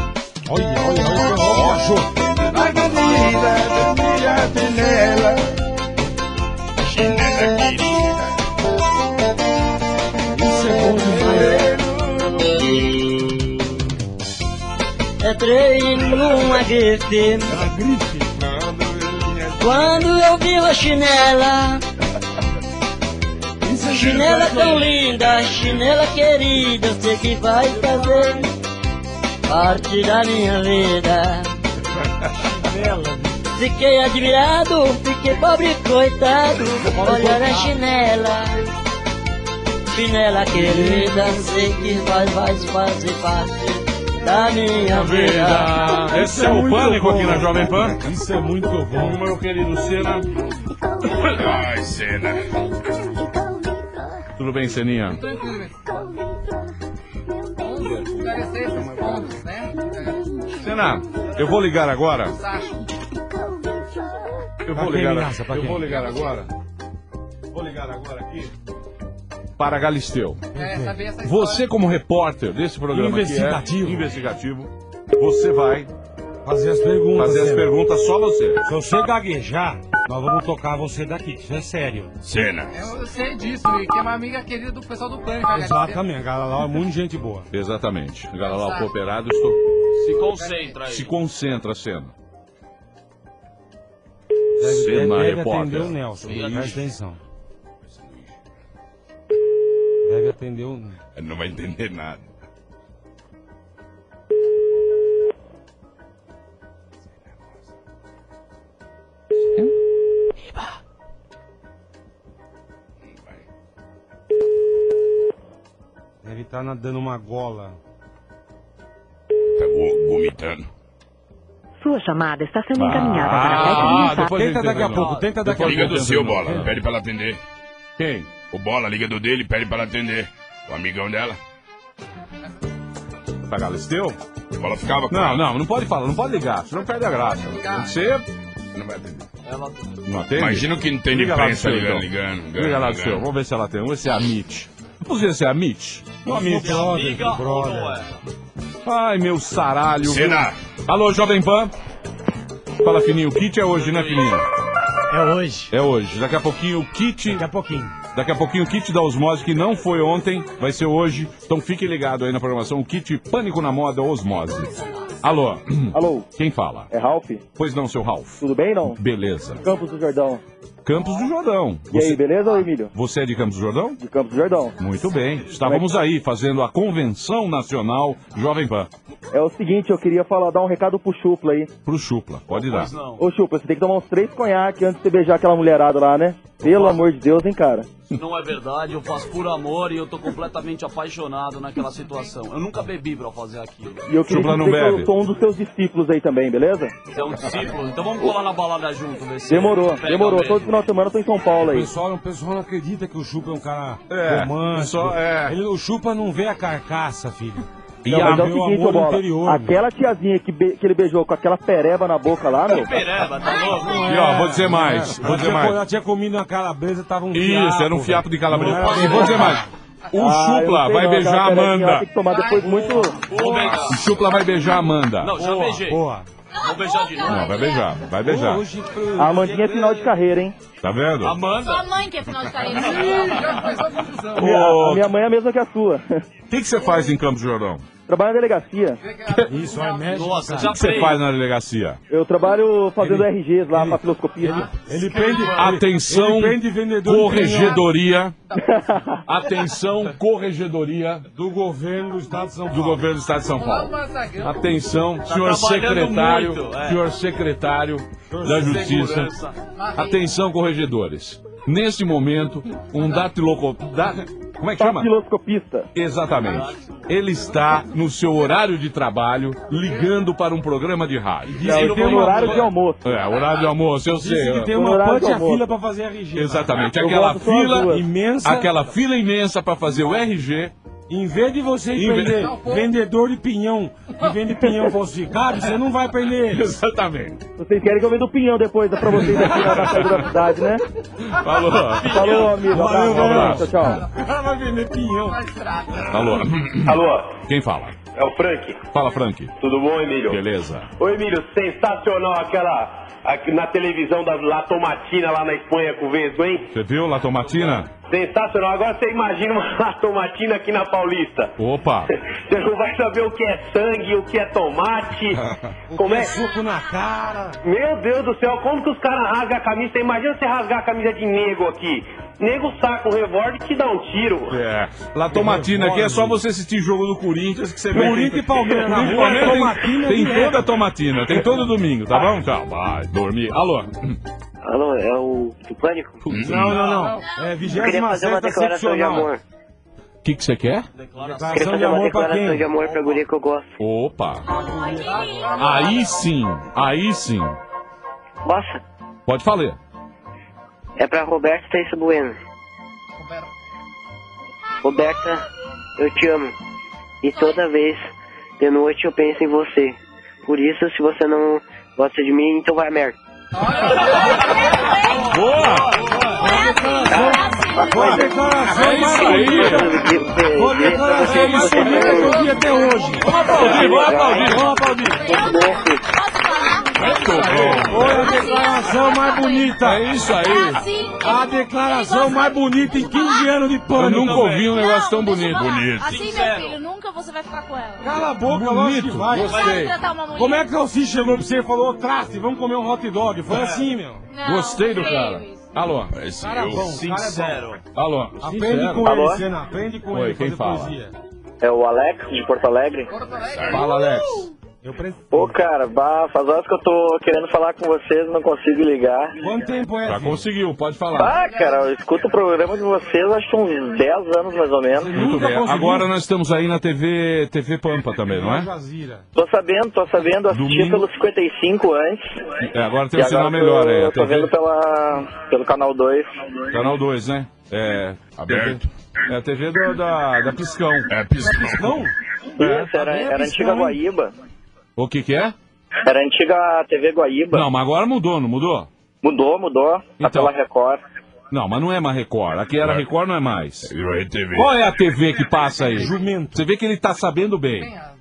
Olha, olha, olha, olha. Ai, que linda, minha chinela. Chinela querida. Isso é bom demais. Entrei numa grife. Quando eu vi a chinela. Chinela tão linda, chinela querida, eu sei que vai fazer parte da minha vida. Fiquei admirado, fiquei pobre coitado, olhar a chinela. Chinela querida, sei que vai, vai fazer parte da minha vida. Esse é o Pânico aqui na Jovem Pan. Isso é muito bom. Meu querido Senna. Ai, Senna. Tudo bem, Seninha? Tranquilo, esclarecer esses pontos, né? Senna, eu vou ligar agora. Eu vou Pra quem, ligar, Miraça, pra eu quem? vou ligar agora. Vou ligar agora aqui para Galisteu. É, saber essa história. Você como repórter desse programa Investigativo. que é investigativo, você vai Fazer as perguntas. fazer as Senna. perguntas só você. Se você gaguejar, nós vamos tocar você daqui, isso é sério. Senna. Eu, eu sei disso, e que é uma amiga querida do pessoal do Pânico. a Exatamente, a galera lá é muito gente boa. Exatamente. Galera lá, o Exato. cooperado, estou... Se concentra aí. se concentra, Senna. Deve, Senna, deve repórter. atender o Nelson, presta atenção. Deve atender o... Ele não vai entender nada. Deve estar dando uma gola. Tá go- vomitando. Sua chamada está sendo Ah, encaminhada para a técnica. depois Tenta ele daqui a termina. pouco, tenta daqui a Liga pouco. do seu, Bola. Pede pra ela atender. Quem? O Bola, liga do dele, pede pra ela atender. O amigão dela. Pra Galisteu? O Bola ficava com Não, ela. não, não pode falar, não pode ligar, senão perde a graça. Tem que ser... Não vai atender. Ela... Não atende? Imagina que não tem de Liga lá do imprensa seu, ligando, então. ligando, ligando. Liga lá do ligando. seu, vamos ver se ela tem. Vamos ver se é a Mitch. Vamos ver se é a Mitch. Não, a Mitch. Amiga ou brother. não é? Ai, meu saralho. Senna. Alô, Jovem Pan. Fala, Fininho. O kit é hoje, né, Fininho? É hoje. É hoje. Daqui a pouquinho o kit... Daqui a pouquinho. Daqui a pouquinho o kit da Osmose, que não foi ontem, vai ser hoje. Então fique ligado aí na programação. O kit Pânico na Moda Osmose. Alô? Alô? Quem fala? É Ralph? Pois não, seu Ralph. Tudo bem, não? Beleza. Campos do Jordão. Campos do Jordão. E aí, beleza, ô Emílio? Você é de Campos do Jordão? De Campos do Jordão. Muito bem. Estávamos aí fazendo a Convenção Nacional Jovem Pan. É o seguinte, eu queria falar, dar um recado pro Chupla aí. Pro Chupla, pode dar. Ô Chupla, você tem que tomar uns três conhaques antes de você beijar aquela mulherada lá, né? Pelo amor de Deus, hein, cara? Não é verdade, eu faço por amor e eu tô completamente apaixonado naquela situação. Eu nunca bebi pra fazer aquilo. E eu queria Chupla não dizer que bebe. eu sou um dos seus discípulos aí também, beleza? Você é um discípulo, então vamos colar na balada junto, ver se Demorou, pega demorou. mesmo. Todo final de semana eu tô em São Paulo O aí. pessoal, o pessoal não acredita que o Chupa é um cara É, romântico. só é. Ele- o Chupa não vê a carcaça, filho. E Não, a mas é o meu seguinte, amor ô Bola, interior, aquela tiazinha que, be- que ele beijou com aquela pereba na boca lá, meu. Pereba, tá louco? E ó, vou dizer mais, vou Ela dizer tinha, mais. ela tinha comido uma calabresa, tava um fiapo. Isso, era um fiapo de calabresa. Não era E vou dizer mais. O Ah, eu Chupla não sei vai não, beijar a aquela perebinha lá Amanda. Tem que tomar depois muito... Vou beijar. O Chupla vai beijar a Amanda. Não, já beijei. Porra. Vou beijar de novo. Não, vai beijar, vai beijar. Hoje, A Amandinha é final de carreira, hein? Tá vendo? Amanda. Sua mãe que é final de carreira. Já começou a confusão. Minha, Ô, a minha mãe é a mesma que a sua. O que que você faz em Campos do Jordão? Trabalho na delegacia. Isso, é médico. Nossa, cara. já O que você prei. faz na delegacia? Eu trabalho fazendo R Gs lá, ele- papiloscopia. Ele prende. Atenção, ele prende vendedor de corregedoria. Atenção, corregedoria do governo do estado de São do Paulo. governo do estado de São Paulo. Atenção, senhor Tá trabalhando secretário, muito, é. senhor secretário da Justiça. Segurança. Atenção, corregedores. Neste momento, um datiloco... Da... Como é que chama? Papiloscopista. Exatamente. Ele está no seu horário de trabalho, ligando para um programa de rádio. Não, eu tenho um horário de almoço. É, horário de almoço, eu Disse sei. que tem No uma horário pante do a almoço. fila pra fazer R G. Exatamente. Eu Aquela gosto só as fila duas. Imensa. Aquela fila imensa para fazer o R G. Em vez de você Em vez- prender vendedor de pinhão, que vende pinhão falsificado, você não vai prender ele. Exatamente. Vocês querem que eu venda o pinhão depois pra vocês aqui na na saída da cidade, né? Falou. Falou, amigo. Valeu, Abraço, um abraço. tchau, tchau. O cara vai vender pinhão. Alô. Alô, Quem fala? É o Frank. Fala, Frank. Tudo bom, Emílio? Beleza. Ô, Emílio, sensacional aquela... aqui na televisão da La Tomatina lá na Espanha com o Vesgo, hein? Você viu La Tomatina? Sensacional. Agora você imagina uma La Tomatina aqui na Paulista. Opa. Você não vai saber o que é sangue, o que é tomate. O como que é suco na cara. Meu Deus do céu, como que os caras rasgam a camisa? Você imagina você rasgar a camisa de nego aqui. Nego saca um revólver e te dá um tiro. É. La Tomatina aqui é só você assistir jogo do Corinthians que você vê. Corinthians e Palmeiras na rua, Palmeiras tem, Tomatina tem direto. toda a Tomatina, tem todo domingo, tá bom? Tchau, vai dormir. Alô? Alô, é o do Pânico? Não, não, não. É Eu queria fazer uma vigésima declaração de amor. O que que você quer? Queria fazer uma declaração de amor pra guria que eu gosto. Opa. Aí sim, aí sim. Posso? Pode falar. É pra Roberta Teixeira Bueno. Roberta, eu te amo. E toda vez de noite eu penso em você. Por isso, se você não gosta de mim, então vai a merda. Boa! Boa declaração, é isso aí! Boa declaração, mais bonita que eu vi até hoje. Vamos aplaudir, vamos aplaudir, vamos aplaudir. Muito bom. Foi a declaração mais bonita. É isso aí. A declaração mais bonita em quinze anos de Eu Pânico. nunca ouvi um negócio tão bonito. Bonito. Assim, meu filho, nunca você vai ficar com ela. Cala a boca, lógico que vai. Gostei. Tratar uma mulher. Como é que o Alci chegou pra você e falou, ô Trace, vamos comer um hot dog? Foi assim, meu. Gostei do cara. Alô? Cara bom, Sincero. cara é bom. Alô? Aprende Sincero. com Alô? ele, Senna. Aprende com Oi, ele quem fazer fala? poesia. É o Alex, de Porto Alegre. Fala, Alex. Eu pre... Pô, cara, bah, faz horas que eu tô querendo falar com vocês, não consigo ligar. Quanto tempo é? Já filho? conseguiu, pode falar. Ah, cara, eu escuto o programa de vocês acho que uns dez anos mais ou menos. Muito nunca bem. conseguiu? Agora nós estamos aí na T V, T V Pampa também, não é? Jazira. Tô sabendo, tô sabendo, assisti Domingo. pelo cinquenta e cinco antes. É, agora tem E um sinal agora melhor tô, aí. A tô vendo T V, pela, pelo canal dois. Canal dois, né? É. A T V, Certo. é a T V da, da, da Piscão. É, piscão. Não? Isso, era, era a antiga Guaíba. O que que é? Era a antiga T V Guaíba. Não, mas agora mudou, não mudou? Mudou, mudou. Tá Então. pela Record. Não, mas não é mais Record. Aqui era É. Record, não é mais. Virou R T V. Qual é a T V que passa aí? Jumento. Você vê que ele tá sabendo bem.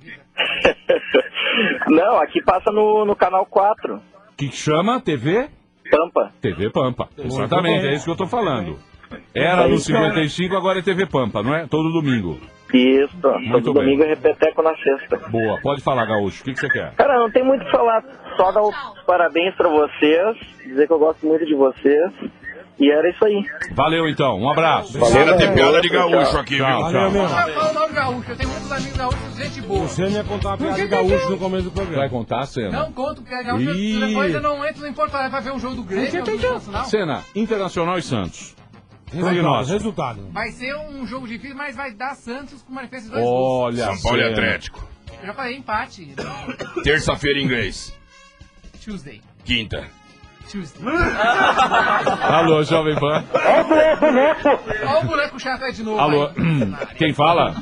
Não, aqui passa no, no canal quatro. Que chama T V? Pampa. T V Pampa. Exatamente, é isso que eu tô falando. Era É no isso, cinquenta e cinco, agora é T V Pampa, não é? Todo domingo. Isso, Muito todo bem. domingo é repeteco na sexta. Boa, pode falar, Gaúcho. O que, que você quer? Cara, não tem muito o que falar, só dar os parabéns pra vocês, dizer que eu gosto muito de vocês, e era isso aí. Valeu então, um abraço. Valeu, tem piada de gaúcho aqui, Tchau, viu? Valeu, tchau. meu. Eu falo mal do gaúcho, eu tenho muitos amigos gaúchos, gente boa. Você me ia contar uma piada de gaúcho no começo do Vai programa. contar a cena? Não conto, porque gaúcho Ih. depois eu não entro em Porto Alegre pra ver um jogo do Grêmio, um jogo nacional. Cena, Internacional e Santos. Resultado, Prognóstico. resultado. Vai ser um jogo difícil, mas vai dar Santos com manifesto de dois Olha, São Paulo e cena. Atlético. gols. Eu já falei empate. Terça-feira em inglês. Tuesday. Quinta. Tuesday. Alô, Jovem Pan. Olha o boneco chato aí de novo. Alô, aí. quem fala?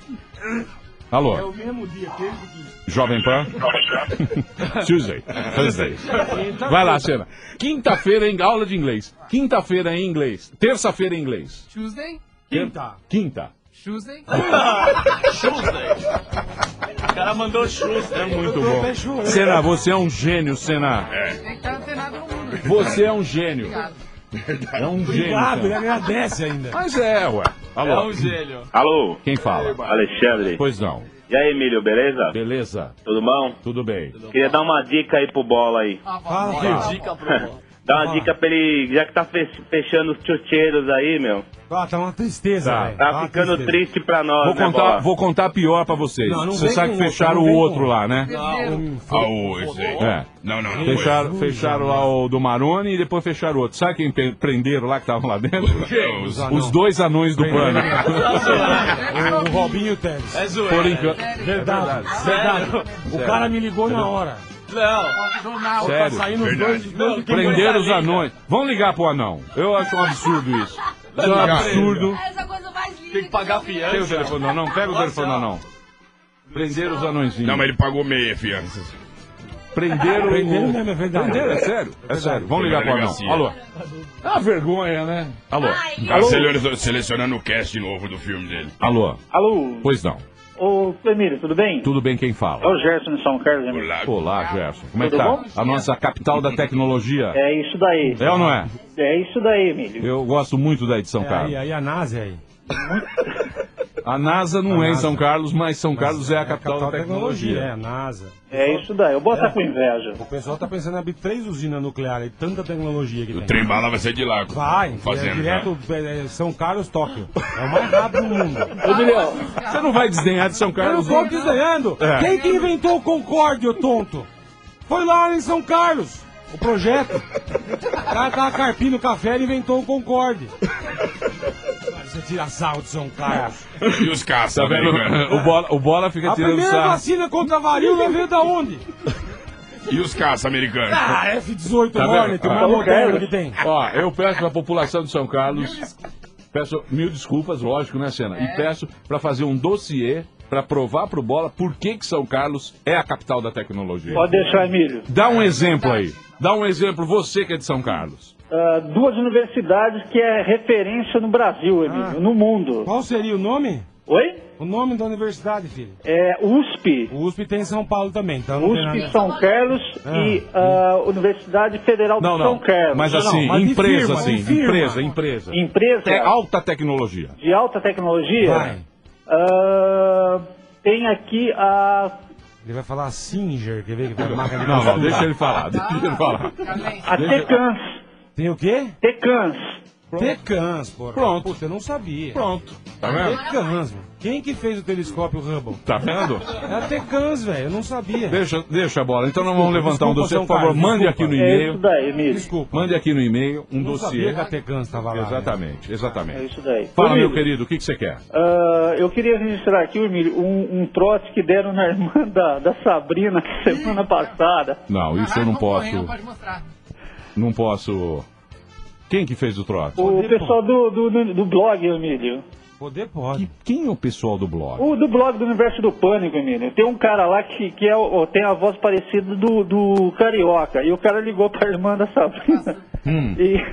Alô, É o mesmo dia, terça e quinta. Jovem Pan. Tuesday, Thursday. Vai lá, Cena. Quinta-feira em aula de inglês. Quinta-feira em inglês. Terça-feira em inglês. Tuesday. Quinta. Quinta. Tuesday. Tuesday. O cara mandou Tuesday. É muito bom. Cena, você é um gênio, Cena. Tem que estar antenado no mundo. Você é um gênio. É um gênio. Obrigado, ele Cena. agradece ainda. Mas é, ué. É Alô, um gênio. Alô, quem fala? Alexandre. Pois não. E aí, Emílio, beleza? Beleza, Tudo bom? tudo bem. Queria dar uma dica aí pro Bola aí. Fala, Uma filho. dica pro... Dá uma dica pra ele, já que tá fech- fechando os chucheiros aí, meu. Ah, tá uma tristeza, Tá. velho. Tá uma ficando tristeza. triste pra nós, Vou né, contar, Bola? vou contar pior pra vocês. Não, não Você vem sabe com que outro, fecharam não o vem com outro outro. lá, né? Um- Ah, o esse aí. É. Não, não, não. foi. Fecharam, fecharam lá o do Maroni e depois fecharam o outro. Sabe quem pe- prenderam lá que estavam lá dentro? Os Os dois anões do pano. O, o Robinho Teles. É zoeira. Por enquanto. Verdade, verdade. O cara me ligou na hora. Não. Jornal. Tá Sério. saindo os Verdade. dois. dois Prenderam os anões. Vamos ligar pro anão. Eu acho um absurdo isso. Isso é um absurdo. Essa coisa mais linda. Tem que pagar Tem o fiança. telefone do anão? Pega o telefone do anão. Prenderam os anõezinhos. Não, mas ele pagou meia fiança. Prenderam. Prenderam mesmo, é verdade. Prenderam, é sério? É sério. Vamos ligar pro anão. Delegacia. Alô. É uma vergonha, né? Alô. Tá selecion- selecionando o cast novo do filme dele. Alô. Alô, Pois não. Ô, Emílio, tudo bem? Tudo bem, quem fala? É o Gerson de São Carlos, Emílio. Olá, Olá Gerson. Como é que Tudo tá? bom? A nossa capital da tecnologia. É isso daí. É ou não é? É isso daí, Emílio. Eu gosto muito daí de São É, Carlos. aí, aí a NASA aí. A NASA não A é em NASA. São Carlos, mas São Carlos é a capital, capital da tecnologia. É, a NASA. É isso daí, eu boto É. com inveja. O pessoal tá pensando em abrir três usinas nucleares, tanta tecnologia que O tem. trem bala vai ser de lá. Vai, Fazendo, é, direto é, é, São Carlos, Tóquio. É o mais rápido do mundo. Ô, Emílio, Você não vai desdenhar de São Eu não Carlos? tô não? desdenhando. É. Quem que inventou o Concorde, ô tonto? Foi lá em São Carlos, o projeto. O cara tava carpindo o café e inventou o Concorde. Você tira sarro de São Carlos. E os caças, Tá vendo? americanos? O bola, o bola fica A tirando primeira sarro. vacina contra a varíola veio da onde? E os caças americanos? Ah, F dezoito Tá vendo? Hornet, o Ah, mais moderno que tem. Ó, eu peço pra população de São Carlos, peço mil desculpas, lógico, né, Senna? E peço pra fazer um dossiê pra provar pro Bola por que que São Carlos é a capital da tecnologia. pode deixar, Emílio. Dá um exemplo aí. Dá um exemplo, você que é de São Carlos. Ah, duas universidades que é referência no Brasil, Emílio, no mundo. Qual seria o nome? Oi? O nome da universidade, filho? É U S P. O U S P tem em São Paulo também, então não U tem S P nada. São Carlos Ah. e a Universidade Federal Não, de São não. Carlos. Mas Não, assim, mas de empresa, firma, assim, de firma. empresa, empresa. Empresa É alta tecnologia. de alta tecnologia. Vai. Ah, tem aqui a, Ele vai falar Singer, quer ver? Que tem máquina de Não, não, costura. deixa ele falar, deixa ele falar. a Deixa- Tecans. Tem o quê? Tecans. Tecans, porra. Pronto. Puta, eu não sabia. Pronto. Tá vendo? Tecans, mano. Quem que fez o telescópio Hubble? Tá vendo? É a Tecans, velho, eu não sabia. Deixa, deixa a bola. Então nós vamos Desculpa, levantar um desculpa, dossiê, São por favor. Carlos, Mande desculpa. aqui no É e-mail. isso daí, Emílio. Desculpa. Mande aqui no e-mail um Eu não sabia dossiê. que a Tecans tava lá. Exatamente, É exatamente. isso daí. Fala, Ô, meu Emílio, querido, o que, que você quer? ah, eu queria registrar aqui, Emílio, um, um trote que deram na irmã da, da Sabrina semana passada. Não, isso eu não posso. Pode mostrar. Não posso. Quem que fez o trote? O pessoal do, do, do, do blog, Emílio. Poder pode. Quem é o pessoal do blog? O do blog do Universo do Pânico, Emílio. Tem um cara lá que, que é, o- tem a voz parecida do, do Carioca. E o cara ligou pra irmã da Sabrina. Hum.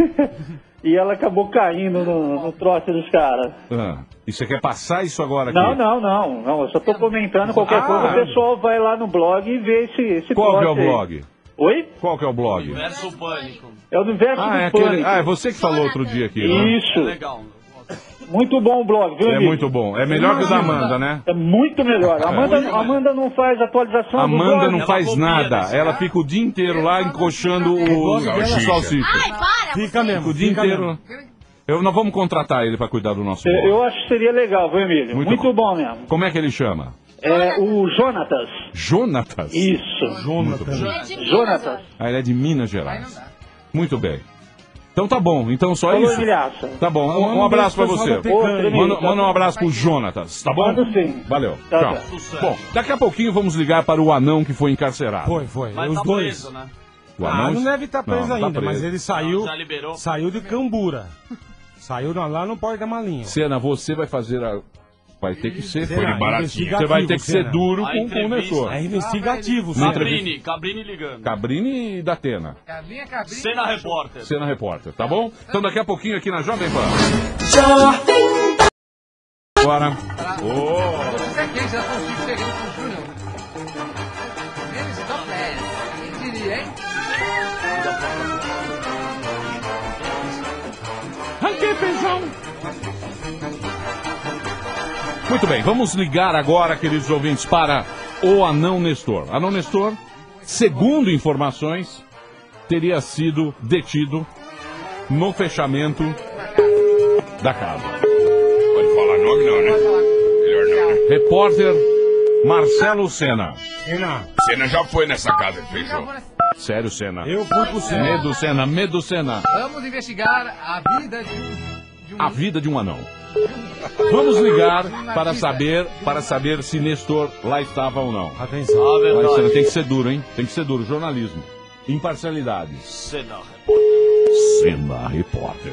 E, e ela acabou caindo no, no trote dos caras. Ah, e você quer passar isso agora aqui? Não, não, não, não. Eu só tô comentando qualquer Ah. coisa. O pessoal vai lá no blog e vê esse, esse Qual que é o trote aí. blog? Oi? Qual que é o blog? Universo Pânico. É o Universo Ah, do é aquele... Pânico. ah, é você que falou outro dia aqui, né? Isso. Legal. Muito bom o blog, viu, É amigo? muito bom. É melhor que o da Amanda, né? É muito melhor. A Amanda, É. a Amanda não faz atualização do Amanda blog. não faz nada. Ela fica o dia inteiro lá encoxando o, o salsicha. Ai, para! Fica mesmo. O dia fica inteiro. mesmo. Eu, nós vamos contratar ele pra cuidar do nosso blog. Eu acho que seria legal, viu, Emílio? Muito Muito, bom mesmo. Como é que ele chama? É o Jonatas. Jonatas? Isso. Jonatas. Jonatas. Ah, ele é de Minas Gerais. Muito bem. Então tá bom, então só Falou, isso. Emilhaça. Tá bom, um, um abraço pra você. Manda, manda um abraço pro Jonatas, tá bom? Manda sim. Valeu, Tá tchau. bom. Bom, daqui a pouquinho vamos ligar para o anão que foi encarcerado. Foi, foi. Mas Os tá dois. preso, né? O Ah, anão não deve estar preso Não, tá ainda, preso. mas ele saiu, Já liberou? saiu de Cambura. Saiu lá no Porto da Malinha. Cena, você vai fazer a... Vai ter que ser Será? foi baratinho. Investigativo, Você vai ter que ser Cena. duro A com, com o entrevista. Nessor. É investigativo, Não Cena. entrevista. Cabrini, Cabrini ligando. Cabrini e Datena. Cabrinha, cabrinha. Cena repórter. Cena repórter, tá bom? Então daqui a pouquinho aqui na Jovem Pan. Agora. Oh. Isso aqui já estão se pegando com o Júnior. Eles estão pés. Quem diria, hein? Aqui, feijão. Muito bem, vamos ligar agora, queridos ouvintes, para o Anão Nestor. Anão Nestor, segundo informações, teria sido detido no fechamento da casa. Pode falar nome não, né? Melhor não, né? Repórter Marcelo Sena. Sena. Senna já foi nessa casa que fechou. Sério, Sena? Eu fui pro Sena. Medo, Sena, medo, Sena. Vamos investigar a vida de um... De um A vida de um anão. Vamos ligar para saber, para saber se Nestor lá estava ou não. Atenção. Ah, Mas, Sena, verdade. tem que ser duro, hein? Tem que ser duro. Jornalismo. Imparcialidade. Cena repórter. Sena Repórter.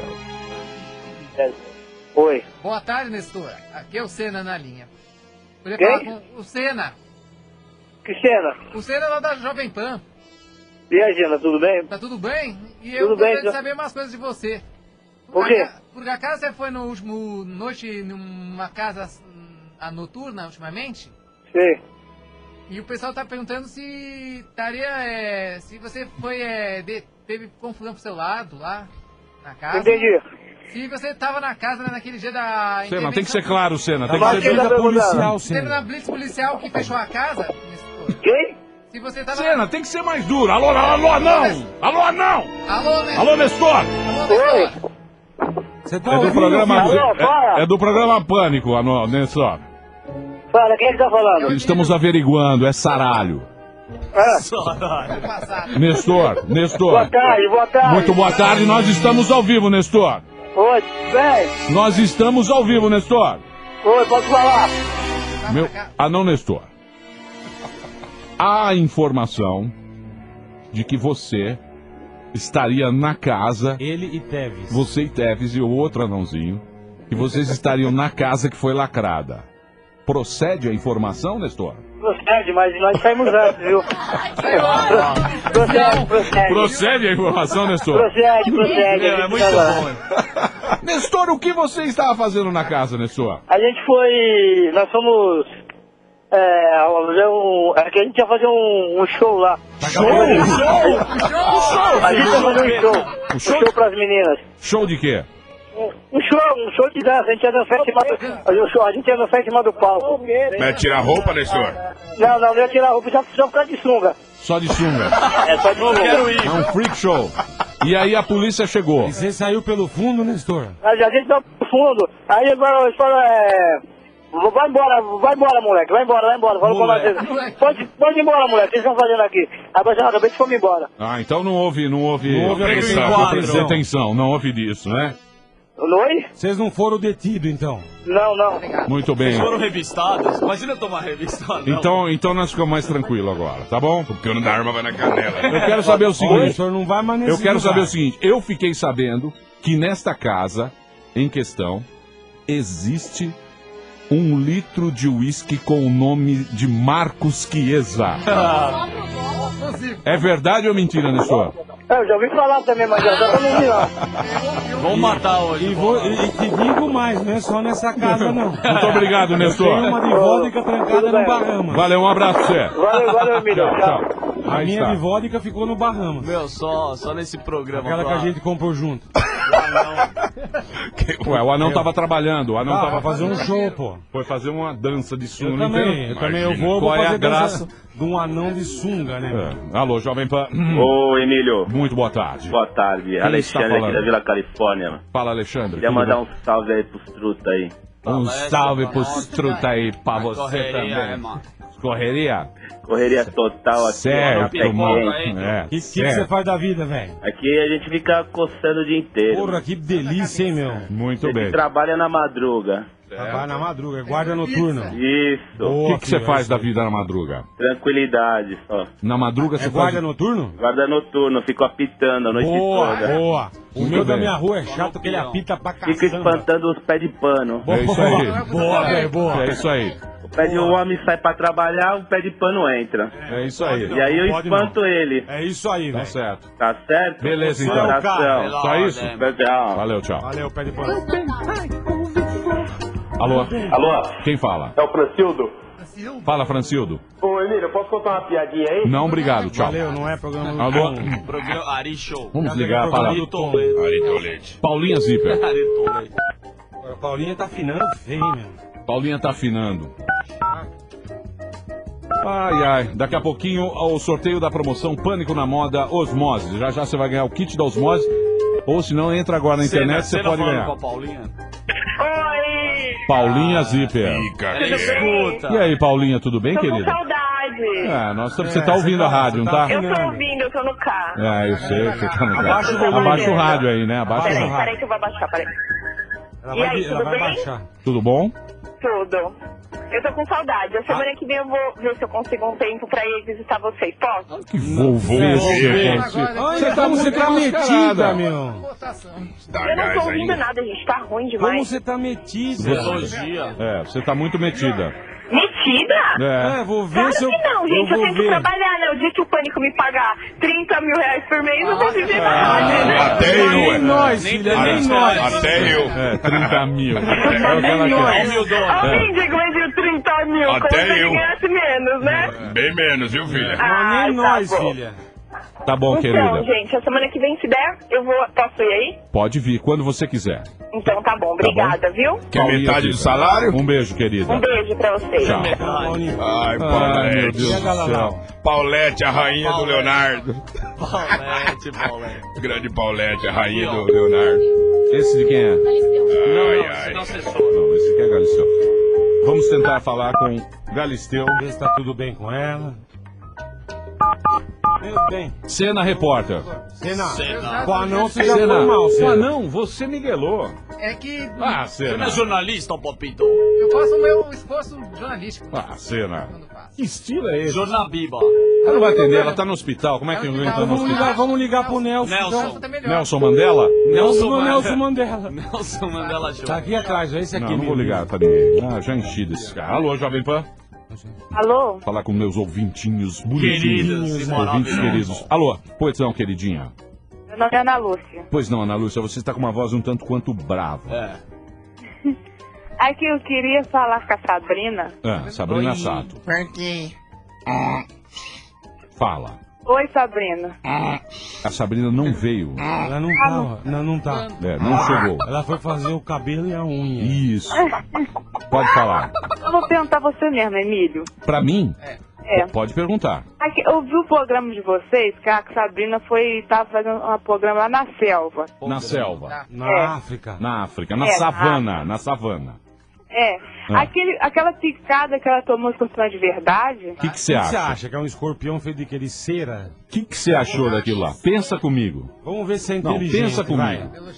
Oi. Boa tarde, Nestor. Aqui é o Senna na linha. Podia Quem? falar com o Senna. Que cena? O Senna lá da Jovem Pan. E aí, Gina, tudo bem? Tá tudo bem? E eu Tudo bem, gostaria de já. saber umas coisas de você. Por quê? aca- Por acaso você foi no último noite numa casa hum, a noturna ultimamente? Sim. E o pessoal tá perguntando se estaria, é, se você foi, é, de, teve confusão pro seu lado lá, na casa. Entendi. Se você tava na casa, né, naquele dia da Senna, tem que ser claro, Senna. Tem Mas que quem ser tá da perguntando? policial, Teve Senna. na blitz policial que fechou a casa? Quem? Se você tava... Senna, tem que ser mais duro. Alô, alô, anão! Alô, anão! Alô, Nestor! Alô, Nestor! Alô, Nestor! Você tá É do ouvindo, programa, filho? Alô, fala. é, é do programa Pânico, anão, Nestor. Fala, quem é que tá falando? Estamos averiguando, é saralho. É. Nestor, Nestor. Boa tarde, boa tarde. Muito boa tarde, nós estamos ao vivo, Nestor. Oi, bem? Nós estamos ao vivo, Nestor. Oi, pode falar. Meu... Ah, não, Nestor. Há informação de que você estaria na casa... Ele e Teves. Você e Teves e o outro anãozinho. Que vocês estariam na casa que foi lacrada. Procede a informação, Nestor? Procede, mas nós saímos antes, viu? Procede, procede. Procede a informação, Nestor? Procede, procede. Meu, é muito bom. Nestor, o que você estava fazendo na casa, Nestor? A gente foi... Nós fomos... É, fazer um, é que a gente ia fazer um, um show lá. Show? Um show? Um show? A gente ia fazer um show. Um Um show? show pras meninas. Show de quê? Um show, um show de dança. A gente ia dançar em cima do... A gente ia dançar em cima do palco. Vai tirar a roupa, Nestor? Não, não, não ia tirar a roupa, já só ficar de sunga. Só de sunga. É, só de sunga. É um freak show. E aí a polícia chegou. E você saiu pelo fundo, Nestor? Aí a gente tá pro fundo. Aí agora eles falam, é... Vai embora, vai embora, moleque, vai embora, vai embora. Falou com vocês. Pode, pode ir embora, moleque, o que vocês estão fazendo aqui? Aí você acabei de fomos embora. Ah, então não houve, não houve, Não houve detenção, detenção. detenção, não houve disso, né? Oi? Vocês não foram detidos, então? Não, não. Muito bem. Vocês foram revistados? Imagina eu tomar revista. Não. Então, então nós ficamos mais tranquilos agora, tá bom? O cano da arma vai na canela. Eu quero saber o O seguinte. senhor não vai mais nesse Eu quero lugar. saber o seguinte. Eu fiquei sabendo que nesta casa em questão existe um litro de uísque com o nome de Marcos Chiesa. É verdade ou mentira, Nestor? É, eu já ouvi falar também, mas já tá não vi não. Vamos matar hoje. E, vou, e, e te digo mais, não é só nessa casa, não. Muito obrigado, Nestor. Tem uma de vodka trancada no Bahamas. Valeu, um abraço pra você. Valeu, valeu, Emílio. Tchau, tchau. A Aí minha está. de vodka ficou no Bahamas. Meu, só, só nesse programa. Aquela que pra- a gente comprou junto. Ué, o anão tava trabalhando, o anão Ah, tava vai fazer um show, pô. Foi fazer uma dança de Eu sunga. também, eu também eu vou, vou Qual é a fazer graça? dança de um anão de sunga, né? É. Alô, Jovem Pan. Ô, Emílio. Muito boa tarde. Boa tarde. Quem Alexandre está aqui falando? da Vila Califórnia. Fala, Alexandre. Queria tudo mandar bem? um salve aí pros truta aí. Um salve pros truta aí pra você correria, também. é, mano. Correria? Correria total aqui. Certo, ó, mano. quente. É, O que, que certo. você faz da vida, velho? Aqui a gente fica coçando o dia inteiro. Porra, que delícia, hein, meu? Muito a gente bem. trabalha na madruga. Trabalha na madruga, é guarda noturna. Isso. O que, que você faz da vida na madruga? Tranquilidade só. Na madruga você É faz... guarda noturno? Guarda noturno, fico apitando a noite Boa, toda. boa. O Muito meu da bem. minha rua é chato que ele apita pra Fico caçamba. espantando os pés de pano. É isso aí. Boa, velho, boa. É isso aí. O pé de um homem sai pra trabalhar, o pé de pano entra. É isso aí. E aí eu pode espanto ele. É isso aí, Tá velho. certo. Tá certo? Beleza, Você então. é o cara. Abração. Só isso? Tchau. Valeu, tchau. Valeu, pé de pano. Alô? Alô? Quem fala? É o Francildo? Fala, Francildo. Ô, Emílio, eu posso contar uma piadinha aí? Não, obrigado, tchau. Valeu, não é programa do Alô? Programa Ari Show. Vamos ligar para Ari Toledo. Ari Tolete. Paulinha Zipper. Ari Toledo. A Paulinha tá afinando feio, hein, meu. Paulinha tá afinando. Ai, ai. Daqui a pouquinho, o sorteio da promoção Pânico na Moda Osmose. Já já você vai ganhar o kit da Osmose. Ou se não, entra agora na internet, você Cena pode falando ganhar. com a Paulinha. Oi! Paulinha Zipper. Ela escuta. E aí, Paulinha, tudo bem, Tô com querida? saudade. É, nós, você tá ouvindo a rádio, não tá? Eu tô ouvindo, eu tô no carro. É, eu sei, você tá no Abaixa o carro. volume. Abaixa o rádio aí, né? Abaixa o Peraí, rádio. peraí que eu vou abaixar, peraí. Ela E vai, aí, ela tudo vai bem? baixar. Tudo bom? Tudo. Eu tô com saudade. A semana que vem eu vou ver se eu consigo um tempo pra ir visitar vocês. Posso? Que vou ver, Olha, Você tá como você muito tá metida, mascarada. meu. Dá Eu não gás tô ouvindo ainda. nada, gente. Tá ruim Como demais. você tá metida? Elogia. É, você tá muito metida. Metida? É. É, vou ver Claro se eu... que não, gente. eu Eu, vou tenho que ver. trabalhar, né? O dia que o Pânico me pagar trinta mil reais por mês, eu vou viver na rádio, né? Até eu, Nem é. nós, filha, nem nós. Até eu. É, trinta mil. É o que ela Nem quer. nós. Ó, o mendigo, mas o mil. Até Como se ele eu. ganhasse menos, né? Bem menos, viu, filha? Ah, nem tá nós, bom. filha. Tá bom, Então, querida. gente, a semana que vem, se der, eu vou... Posso ir aí? Pode vir quando você quiser. Então tá bom, obrigada, viu? Quer metade do salário? Um beijo, querida. Um beijo pra vocês. Tchau. Ai, Ai, Paulette. meu Deus do céu. Paulette, a rainha do Leonardo. Paulette, Paulette. Grande Paulette, a rainha do Leonardo. Esse de quem é? Ai, ai. Não, esse aqui é Galisteu. Vamos tentar falar com Galisteu. Ver se tá tudo bem com ela. Meu bem. Cena repórter. Cena. Cena. Com o anão você já Cena. foi mal, Com Cena. anão, você miguelou. É que Ah, Você não Cena. é jornalista, ô Popito? eu faço o meu esforço jornalístico. Ah, Cena. Que estilo é esse? Jornabiba. Ela não vai atender, ela tá no hospital. Como é que não entra no Vamos ligar, hospital? vamos ligar pro Nelson. Nelson. então. Nelson Mandela? Nelson Nelson, Nelson Mandela. Mandela. Nelson Mandela Show. Tá aqui atrás, é esse aqui. Não, não vou menino. ligar pra ninguém. Ah, já enchi desse cara. Alô, Jovem Pan? Alô? Falar com meus ouvintinhos bonitinhos. Queridos e Ouvintes maravilhosos. queridos. Alô, pois não, queridinha. Meu nome é Ana Lúcia. Pois não, Ana Lúcia, você está com uma voz um tanto quanto brava. É. Aqui eu queria falar com a Sabrina. Ah, Sabrina Sato. Por quê? Fala. Oi, Sabrina. A Sabrina não veio. Ela não tá, não, não tá. É, não chegou. Ela foi fazer o cabelo e a unha. Isso. Pode falar. Eu vou perguntar você mesmo, Emílio. Pra mim? É. Pode perguntar. Aqui, eu vi o programa de vocês, que a Sabrina foi, tava fazendo um programa lá na selva. Na selva. Na É. África. Na África. Na É, savana. Na savana. É. Ah. Aquele, aquela picada que ela tomou escorpião de verdade. O que você O que acha? você acha? Que é um escorpião feito de aquele cera? O que você achou daquilo lá? Pensa comigo. Vamos ver se é Não, inteligente. pensa comigo. vai.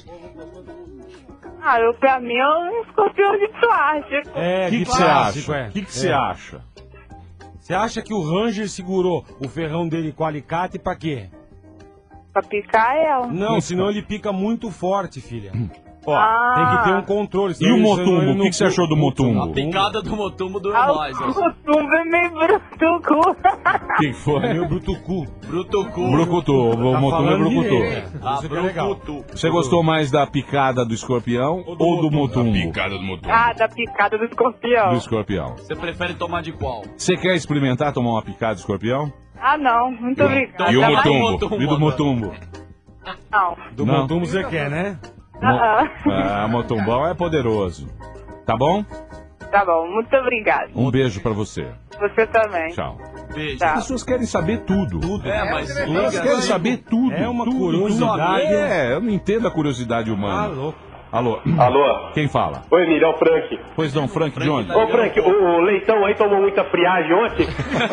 Ah, eu, pra mim é um escorpião de plástico. É, O que de você plástico, acha? é. O que você É. acha? Você acha que o Ranger segurou o ferrão dele com alicate pra quê? Pra picar ela. Não, senão ele pica muito forte, filha. Ó, Ah. Tem que ter um controle. E senão o ele- motumbo? senão ele O que não que você achou do A motumbo? picada do motumbo durou Ah, mais. o ó. tumbo é meio brutucu. O que foi? Meu brutucu. Brutucu. Brucutu. O Tá motumbo é falando brucutu. direito. Ah, Isso que é legal. Brucutu. Você gostou mais da picada do escorpião ou do, motumbo? Picada do motor. Ah, da picada do escorpião. Do escorpião. Você prefere tomar de qual? Você quer experimentar tomar uma picada de escorpião? Ah, não. Muito obrigada. E o Mas- motumbo? motumbo, E do né? motumbo? Não. Do Não. motumbo você quer, né? Mo- Ah, Ah, motumbão é poderoso. Tá bom? tá bom, muito obrigada. Um beijo pra você. Você também. Tchau. Beijo. Tá. As pessoas querem saber tudo. Tudo. É, mas Elas liga querem assim. saber tudo. É uma tudo, curiosidade. tudo. É, eu não entendo a curiosidade Ah, humana. louco. Alô? Alô? Quem fala? Oi, Emílio, é o Frank. Pois não, Frank, de onde? Ô, Frank, o, o Leitão aí tomou muita friagem ontem?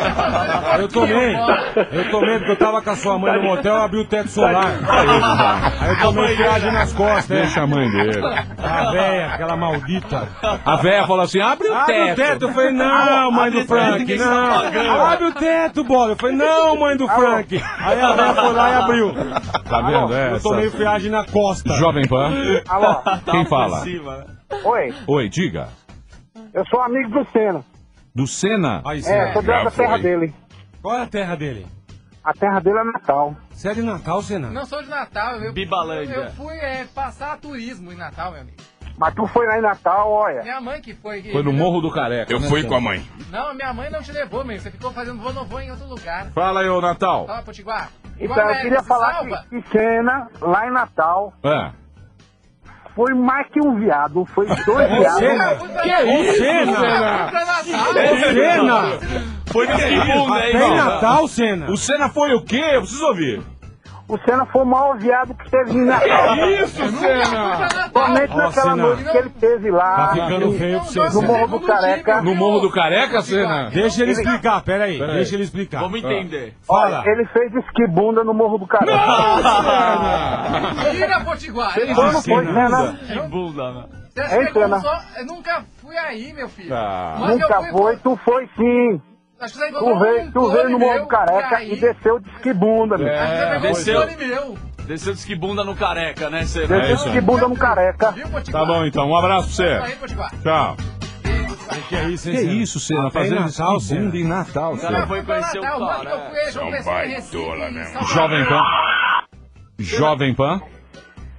Eu tomei. Eu tomei porque eu tava com a sua mãe no motel, eu abri o teto solar. Aí eu tomei friagem nas costas, né? Deixa a mãe dele. A véia, aquela maldita. A véia falou assim, abre o Abre teto. o teto. Eu falei, não, mãe do Frank, não. Abre o teto, bola. Eu falei, não, mãe do Frank. Aí a véia foi lá e abriu. Tá vendo? É, Eu essa- tomei friagem na costa. Jovem Pan. Alô? Quem fala? Oi, Oi, diga. eu sou amigo do Senna. Do Senna? Aí, É, Senna. sou dono da terra dele. Qual é a terra dele? A terra dele é Natal. Você é de Natal, Senna? Não sou de Natal, eu, Bibalândia. eu fui é, passar turismo em Natal, meu amigo. Mas tu foi lá em Natal, olha. Minha mãe que foi. Foi no Morro do Careca. Eu né, fui Senna? com a mãe. Não, minha mãe não te levou, meu. Você ficou fazendo voo no voo em outro lugar. Fala aí, ô Natal. Fala, Potiguar. Então eu queria falar que, que Senna, lá em Natal, É. foi mais que um viado. Foi dois Senna? viados. Que isso, Senna? Senna? Foi no segundo, hein, Até em irmão? Natal, Senna? O Senna foi o quê? Eu preciso ouvir. O Senna foi o maior viado que teve em Natal. Isso, Senna! Somente Ó, naquela Senna. noite que ele teve lá. Tá ficando feio pra você, No Senna. Morro do Careca. No Morro do Careca, Senna? Deixa ele explicar, peraí. Peraí. Deixa ele explicar. Vamos entender. Fala. Olha, ele fez esquibunda no Morro do Careca. Mentira, Potiguar. Você foi, não foi, Senna? Que bunda, né? Você Hein, pegou Senna? um só... Eu nunca fui aí, meu filho. Ah. Mas eu Nunca fui- foi, tu foi sim. Acho que você Tu encontrou veio, um tu veio no clone Morro meu do Careca aí. e desceu de esquibunda, meu. Acho que você pegou desceu. um clone meu. Desceu de que bunda no careca, né, Senna? Desceu É de isso aí. esquibunda no Careca. Viu, Potiguar? Tá bom, então. Um abraço pra você. Aí, Potiguar. Tchau. Que é isso, hein, Que Senna? isso, Senna? Até em Fazendo Natal, esquibunda Senna. em Natal, O cara Senna. foi conhecer o Natal, mano, que eu cara. fui a João São Pessoa em baitola Recife, mesmo. São Paulo. Jovem Pan. Jovem Pan.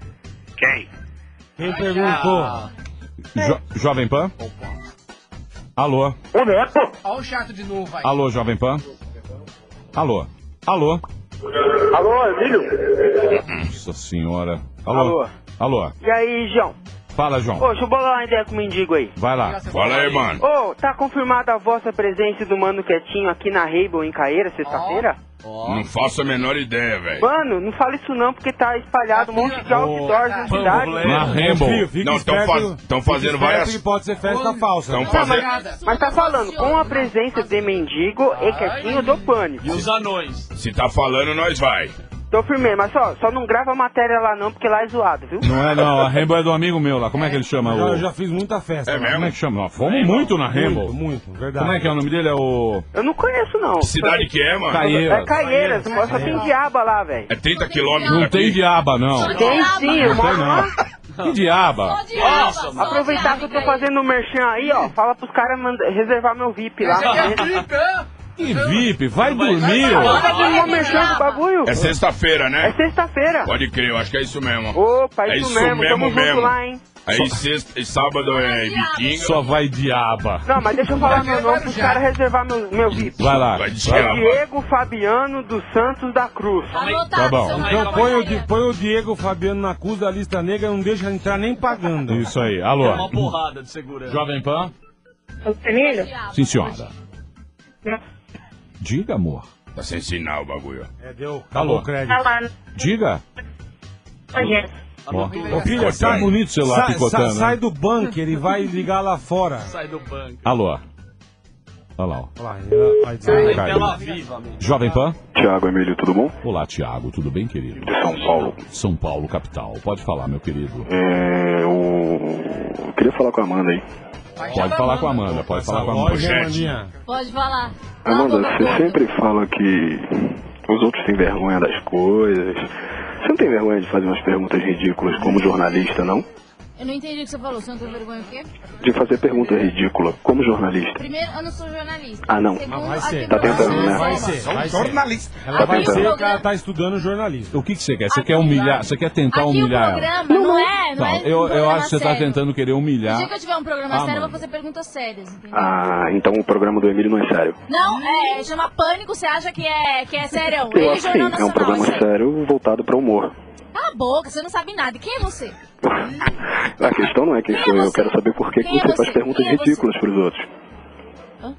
Quem? Quem perguntou? Ah, Jo- Jovem Pan. Alô? Ô, Neto! Olha o chato de novo aí. Alô, Jovem Pan? Alô? Alô? Alô, Emílio? Nossa senhora. Alô? Alô? Alô? E aí, João? Fala, João. Ô, deixa eu bolar uma ideia com o mendigo aí. Vai lá. Fala aí, mano. Ô, tá confirmada a vossa presença do Mano Quietinho aqui na Rainbow, em Caeira, sexta-feira? Não faço a menor ideia, velho. Mano, não fala isso não, porque tá espalhado um monte de outdoors na cidade. Na Rainbow. Não, estão faz, fazendo várias... que pode ser festa falsa. Tão Não, fazendo... mas, mas tá falando, com a presença de mendigo e quietinho do pânico. E os anões? Se tá falando, nós vai. Tô firme, mas só, só não grava matéria lá não, porque lá é zoado, viu? Não é não, a Rainbow é do amigo meu lá. Como é que ele chama? Eu O... já fiz muita festa. É lá. mesmo? Como é que chama? Nós fomos muito na Rainbow. Muito, muito, verdade. Como é que é o nome dele? É o... Eu não conheço não. Que cidade que é, mano? Caeiras. É Caeiras, só só tem diaba lá, velho. É trinta quilômetros Não daqui. tem diaba, não. Tem sim, eu Não tem moro lá. não. Que diaba? Nossa, mano. Aproveitar que eu tô fazendo o merchan aí, ó, fala pros caras manda- reservar meu V I P lá. Esse aqui é VIP, hã? Que V I P? Vai dormir, Tá ó. fazendo o merchan do bagulho? É sexta-feira, É né? sexta-feira. Pode crer, eu acho que é isso mesmo. Opa, É isso, isso mesmo, mesmo, tamo junto mesmo. lá, hein. Aí sexta e sábado é Vitinga. Só vai diaba. Não, mas deixa eu falar meu nome pros caras reservar meu, meu V I P. Vai lá. Vai de É diaba. Diego Fabiano dos Santos da Cruz. Tá bom. Então põe o, Di- põe o Diego Fabiano na cruz da lista negra, não deixa entrar nem pagando. Isso aí. É Alô? uma porrada de segurança. Jovem Pan? Emílio? Sim, senhora. Diga, amor. Tá sem sinal o bagulho. É, deu. Alô? Acabou o crédito. Diga. Oi, Ó. Ô, filha, Tá sai, bonito o celular sai, picotando. sai, sai né? do bunker e vai ligar lá fora. Sai do banco. Alô? Olha lá, ó. Olha lá, ela vai dizer. Sai Caiu. Bela Viva, amigo. Jovem Pan? Tiago, Emílio, tudo bom? Olá, Tiago. Tudo bem, querido? De São Paulo. São Paulo, capital. Pode falar, meu querido. É, eu... eu queria falar com a Amanda aí. Pode falar com a Amanda. Pode falar com a Amanda. Pode, Amandinha. Pode falar. Amanda, você sempre fala que os outros têm vergonha das coisas. Você não tem vergonha de fazer umas perguntas ridículas como jornalista, não? Eu não entendi o que você falou. Você não tem vergonha o quê? De fazer perguntas ridículas como jornalista. Primeiro, eu não sou jornalista. Ah, não. Segundo, Vai ser. aqui Tá no tentando, Brasil, né? Vai é ser, só- vai ser. Jornalista. Ela Tá vai tentando. ser que ela tá estudando jornalismo. O que, que você quer? Você quer humilhar? Você quer tentar Aqui humilhar o ela? programa não é, não Não, é um eu, eu programa acho que você tá sério. tentando querer No humilhar. dia que eu tiver um programa Ah, sério, eu mano. vou fazer perguntas sérias, entendeu? Ah, então o programa do Emílio não é sério. Não, é, chama Pânico, você acha que é, que é sério? Eu Ele acho que sim, Jornal é um Nacional, programa é sério. sério voltado para humor. Cala a boca, você não sabe nada. Quem é você? A questão não é quem Quem é sou eu, eu você? quero saber por que, que Quem é você você? faz perguntas Quem é você? ridículas pros outros. Hã?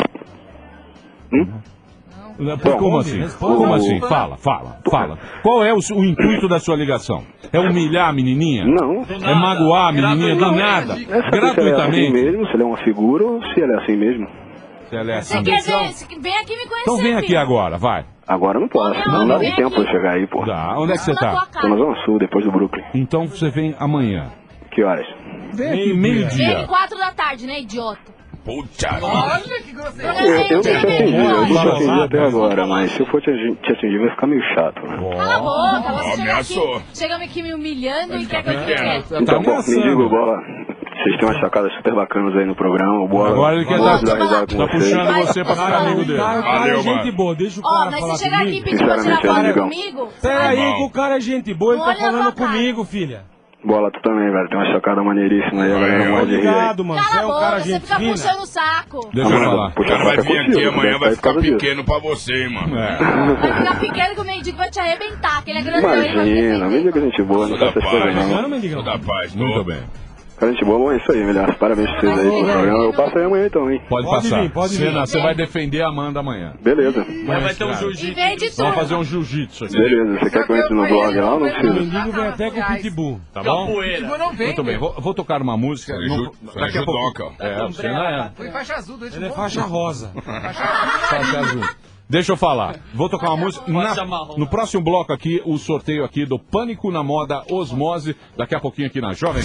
Hum? Por como Bom, assim? responde. Como assim? Fala, fala, fala. Qual é o, o intuito da sua ligação? É humilhar a menininha? Não. É magoar a menininha do nada? É saber se ela é assim Gratuitamente? mesmo, se ela é uma figura ou se ela é assim mesmo. Se ela é Você assim. quer ver? Você vem aqui me conhecer, Então vem aqui filho. agora, vai. Agora eu não posso, Não, não dá vem nem tempo aqui. pra eu chegar aí, pô. Tá. Onde é que você Não, na tua tá? cara. Tô na Zona Sul, depois do Brooklyn. Então você vem amanhã. Que horas? Vem aqui Vem meio-dia. quatro da tarde, né, idiota? Puta. Olha que grosseiro. Eu, eu não te atingi, eu não te Fala, atingi fala, até fala. agora, mas se eu for te atingir, te atingir vai ficar meio chato, né? Cala a boca, você chega ameaçou. aqui, chega aqui me humilhando e quer que eu pequeno. fique quieto. Então, bom, me ameaçando. diga, Bola, vocês têm umas sacadas super bacanas aí no programa, o Bola, Agora ele quer vamos dar- dar risada com Tá vocês. puxando você pra ficar amigo dele. Cara, o cara Valeu, é gente mano. boa, deixa o Ó, cara mas falar se chegar aqui e comigo. pedir pra tirar Sinceramente, foto amigão. comigo... Pera aí Tá bom. que o cara é gente boa, ele tá Olha a falando tua cara. comigo, filha. Bola, tu também, velho, tem uma sacada maneiríssima aí, a galera Valeu. pode rir aí. Obrigado, mano. Você Cala é a um cara boca, você gente fica fina. puxando o saco. Deixa eu Amanda, falar. O puxa cara a vai faca vir aqui contigo, amanhã, deve vai cair por ficar causa disso. pequeno pra você, hein, mano. É. Vai ficar pequeno que o mendigo vai te arrebentar, que ele é grandão. ele vai Imagina, defender. me diga gente boa, não Toda faça essas coisas paz. não. Não, mendigão. Toda paz. Muito Tô. bem. Cara, gente boa, bom, é isso aí, melhor. Parabéns pra vocês aí pelo programa. Eu passo aí amanhã então, hein? Pode, Pode passar. vir, pode Você vir. não, Você vai defender a Amanda amanhã. Beleza. Mas vai ter um cara. Em jiu-jitsu. vez de Vamos tudo. fazer um jiu-jitsu aqui. Beleza, você quer que eu entre no blog lá ou não O precisa? mendigo vem até com o pitbull. Tá bom? Capoeira. Tipo, não vem. Muito bem. Vou, vou tocar uma música. Foi Não- ju- foi daqui a pouco. judoca. É, você não é. Foi faixa azul, dois Ele é faixa rosa. Faixa azul. Deixa eu falar. Vou tocar uma música. Faixa Na- marrom. no próximo bloco aqui, o sorteio aqui do Pânico na Moda Osmose. Daqui a pouquinho aqui na Jovem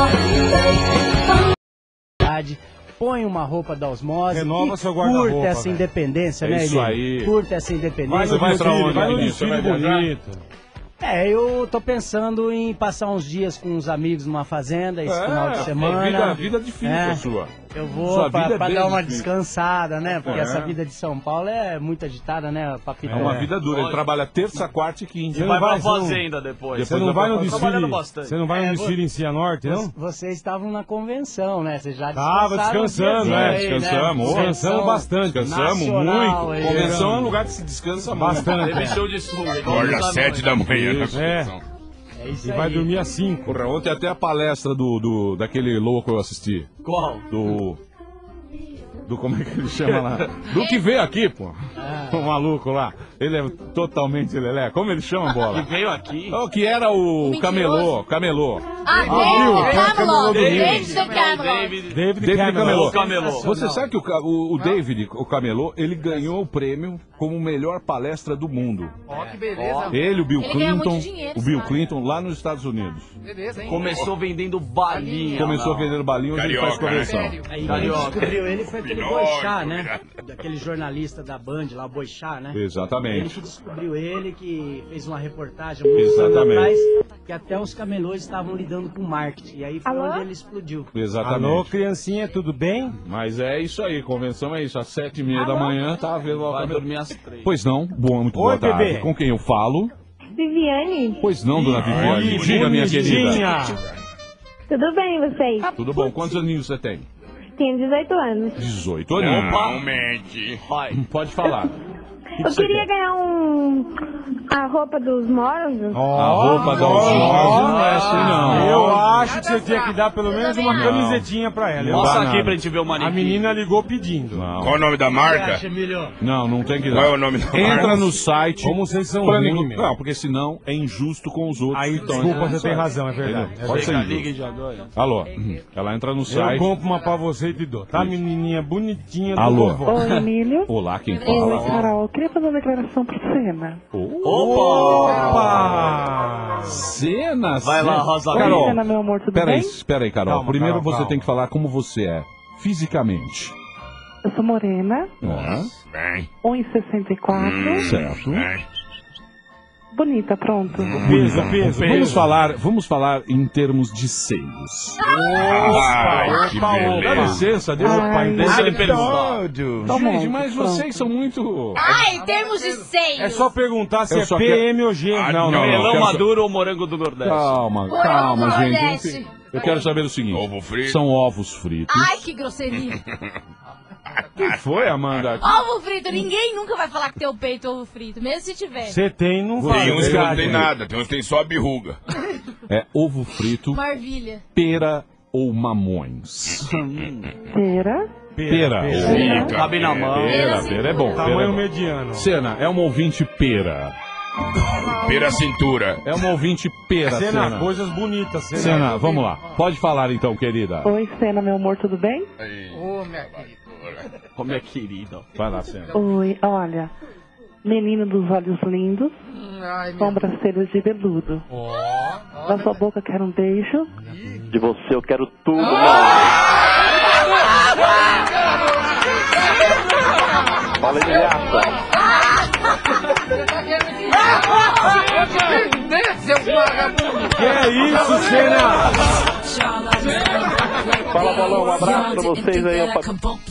Pan. Põe uma roupa da Osmose. Renova e seu guarda-roupa, Curta essa velho. independência, É né, isso Emílio? aí. Curta essa independência. Você vai pra onde, Vai no menino? desfile Você vai viajar? bonito. É, eu tô pensando em passar uns dias com uns amigos numa fazenda esse É, final de semana. Vida, vida difícil É. a sua. Eu vou Sua pra, vida é pra bem dar uma difícil. descansada, né? Porque É. essa vida de São Paulo é muito agitada, né, Papito? É uma vida dura. Ele trabalha terça, quarta e quinta. Você não vai- você não- Fazenda depois. Você não vai no desfile, Trabalhando bastante. você não vai no É, desfile em Cianorte, não? Vocês estavam na convenção, né? Vocês já Tava descansaram descansando, um né? diazinho aí, Descansamos, né? descansamos bastante. Descansamos nacional muito. aí. Convenção é um lugar que se descansa Bastante. Teve show de sul. Acorda às sete da manhã na Isso. convenção. É isso E aí. vai dormir às cinco. Porra, ontem até a palestra do, do, daquele louco eu assisti. Qual? Do... Do como é que ele chama lá? Do que veio aqui, pô. O maluco lá. Ele é totalmente lelé. Como ele chama, Bola? Que veio aqui? O que era o Mentiroso. Camelô. Camelô. Ah, viu? David Camelô Camelot. do Rio. David the Camelot. David. David, David Camelô. Camelô. Você sabe que o, ca- o, o David, o Camelô, ele ganhou o prêmio como melhor palestra do mundo. Ó, que beleza. Ele, o Bill Ele ganha Clinton, muito dinheiro, o Bill sabe? Clinton lá nos Estados Unidos. Beleza, hein? Começou vendendo balinha. Começou não. vendendo balinha, hoje ele faz Carioca, né? convenção. Sério. Aí quem Carioca. descobriu ele foi aquele Pinóquio, Boixá, né? pirata. Daquele jornalista da Band lá, Boixá, né? Exatamente. Ele que descobriu ele, que fez uma reportagem há muitos anos Exatamente. atrás, que até os camelôs estavam lidando com marketing. E aí foi Alô? onde ele explodiu. Exatamente. Alô, criancinha, tudo bem? Mas é isso aí, convenção é isso. Às sete e meia da manhã, tá vendo lá o Vai Camelô. dormir às três. Pois não, boa, muito Oi, boa tarde. bebê. Com quem eu falo? Viviane, Pois não, dona Viviane. Diga, minha querida. Bonitinha. tudo bem vocês? Tudo bom? Quantos aninhos você tem? Tenho dezoito anos. dezoito aninhos. Não mente. Pode falar. Eu queria ganhar um... a roupa dos moros. A roupa da Osmose não é assim, não. Eu acho que você tinha que dar pelo menos uma Não. camisetinha pra ela. Não Mostra dá aqui nada. pra gente ver o manequim. A menina ligou pedindo. Não. Qual o nome da marca? Não, não tem que dar. Qual é o nome da marca? Entra no site. Como vocês são pra ruins, nego- meu. Não, porque senão é injusto com os outros. Aí, que estão desculpa, entrando no você tem site. razão, é verdade. Entendeu? É Pode ser Liga, injusto. liga e já ganha. Alô, ela entra no Eu site. compro uma pra você e te dou. Tá, menininha bonitinha do Alô. vovó. Oi, Emílio. Olá, quem Oi, fala? Carol. Eu queria fazer uma declaração pro Cena. Opa! Cena, Vai lá, cena. Rosa Carol, Oi, Cena, meu amor, tudo peraí, bem? espera aí, Carol. Calma, Primeiro Carol, você calma. tem que falar como você é, fisicamente. Eu sou morena, É, Bem. um e sessenta e quatro. certo. Bem. Bonita, pronto. Peso, peso, Vamos peso. falar, vamos falar em termos de seios. Ai, que Dá beleza. licença, deixa, Ai, Deixa ele então. perguntar. Tá Gente, bom, mas pronto. vocês são muito... Ai, em termos de seios. É só perguntar se Eu é só P M ou G. Ah, Não, não, não. Melão quero- maduro ou morango do Nordeste? Calma, Morango calma, do gente. Nordeste. Eu sei- Eu quero saber o seguinte. Ovo frito. São ovos fritos. Ai, que grosseria. O que foi, Amanda? Ovo frito. Ninguém nunca vai falar que tem o peito ovo frito, mesmo se tiver. Você tem, não Tem vai. Tem uns que não Verdade. tem nada, tem uns que tem só a birruga. É ovo frito, Marvilha. pera ou mamões? Pera. Pera. Fica, Cabe na mão. Pera, pera é bom. Pera é Tamanho bom. mediano. Cena, é uma ouvinte pera. Pera cintura. É uma ouvinte pera, Cena, Cena. coisas bonitas. Cena. Cena, vamos lá. Pode falar então, querida. Oi, Cena, meu amor, tudo bem? Ô, minha querida. Como é querida. Vai lá, Cena. Oi, olha. Menino dos olhos lindos, Ai, minha... sobrancelhas de veludo. Na sua boca quero um beijo. De você eu quero tudo, Fala de graça. Seu vagabundo! Que é isso, Cena? Fala, Bolão, um abraço pra vocês aí. Opa.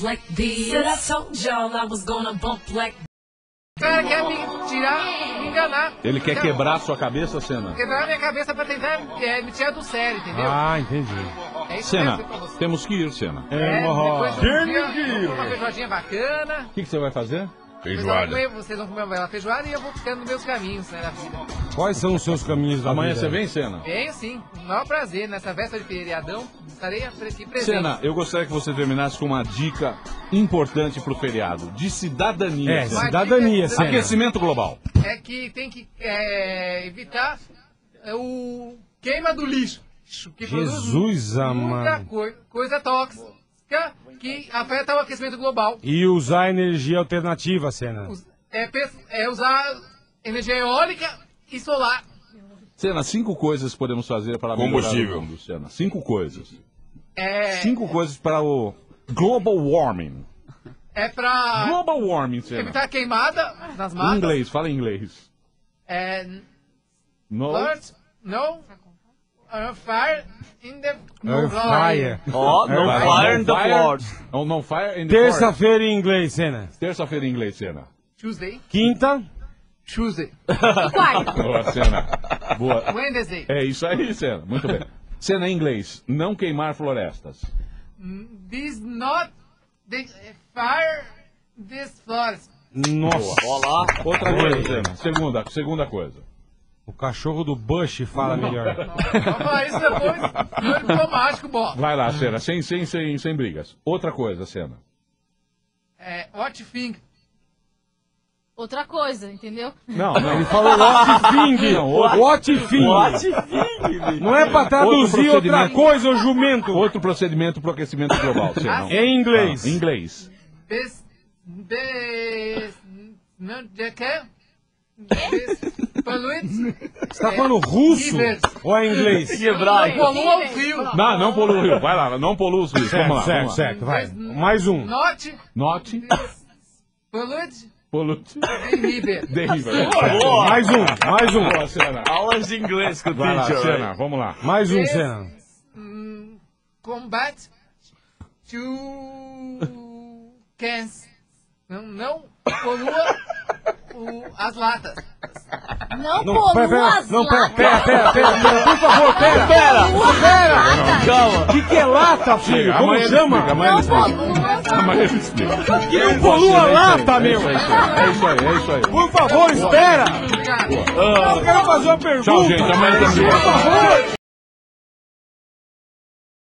O cara quer me tirar, me enganar. Ele quer quebrar sua cabeça, Cena? Quebrar minha cabeça pra tentar é, me tirar do sério, entendeu? Ah, entendi. É isso que eu Cena, quero dizer pra você. temos que ir, Cena. É, depois de um Tem dia, que ir. eu vou uma feijoadinha bacana. O que, que você vai fazer? Vocês vão, Feijoada. comer, vocês vão comer uma feijoada e eu vou ficando nos meus caminhos, né, na vida. Quais são os seus caminhos da Amanhã vida? você vem, Cena? Venho sim, com o maior prazer, nessa véspera de feriadão, estarei aqui presente. Cena, eu gostaria que você terminasse com uma dica importante pro feriado, de cidadania. É, Cena. cidadania, Cena. Aquecimento global. É que tem que é, evitar é, o queima do lixo, que Jesus produz muita amado. coi- coisa tóxica que afeta o aquecimento global. E usar energia alternativa, Cena. É, pe- é usar energia eólica e solar. Cena, cinco coisas que podemos fazer para melhorar Combustível. o mundo, Cena. Cinco coisas. É, Cinco coisas para o global warming. é pra Global warming, Cena. evitar queimada nas Em matas. inglês, fala em inglês. É, No. First, no. Uh, fire in the Air fryer. Ó, no Air fire in the fire. forest. Oh, no fire in the forest. Terça-feira em inglês, Senna. Terça-feira em inglês, Senna. Tuesday. Quinta. Tuesday. Quarta. Boa, Senna. Boa. Wednesday. É isso aí, Senna. Muito bem. Senna em inglês. Não queimar florestas. Mm, This not the uh, fire this forest. Nossa. Olá. Outra coisa, Senna. Segunda, segunda coisa. O cachorro do Bush fala melhor. Vamos falar isso depois. No automático, bom. Vai lá, Senna. Sem, sem, sem, sem brigas. Outra coisa, Senna. É, what you think? Outra coisa, entendeu? Não, não. Ele falou what thing. Não, outro- What thing. What thing? Não é pra traduzir Outro outra procedimento. coisa, ô jumento. Outro procedimento pro aquecimento global, Senna. Em inglês. Ah, em inglês. This, this, não, de que? This pollute. Você tá falando russo Rivers. ou é inglês? Hebraico. Polua o rio. Não, não polua o rio. Vai lá, não polua os rios. Certo, Vamos lá, certo, vamos lá. certo, vai. Mais um. Not Note, pollute polute, the river. deriva. Boa. Mais um, mais um. Boa, Senna. Aulas de inglês com o Vai lá, teacher. Senna, vamos lá. Mais um, This, Senna. mm, combat to cancer. Não, não polua o, as latas. Não, Não, polua pera, pera, as não, pera, latas. pera, pera, pera, pera, por favor, pera, Pera. pera. Calma. O que, que é lata, filho? Como Amanhã ele chama? explica, amanhã ele Não explica. polua. Amanhã ele explica. Que não polua a lata, meu. É isso aí, é isso aí, é isso aí. Por favor, espera. Obrigado. Eu quero fazer uma pergunta. Tchau, gente, amanhã tem Por favor.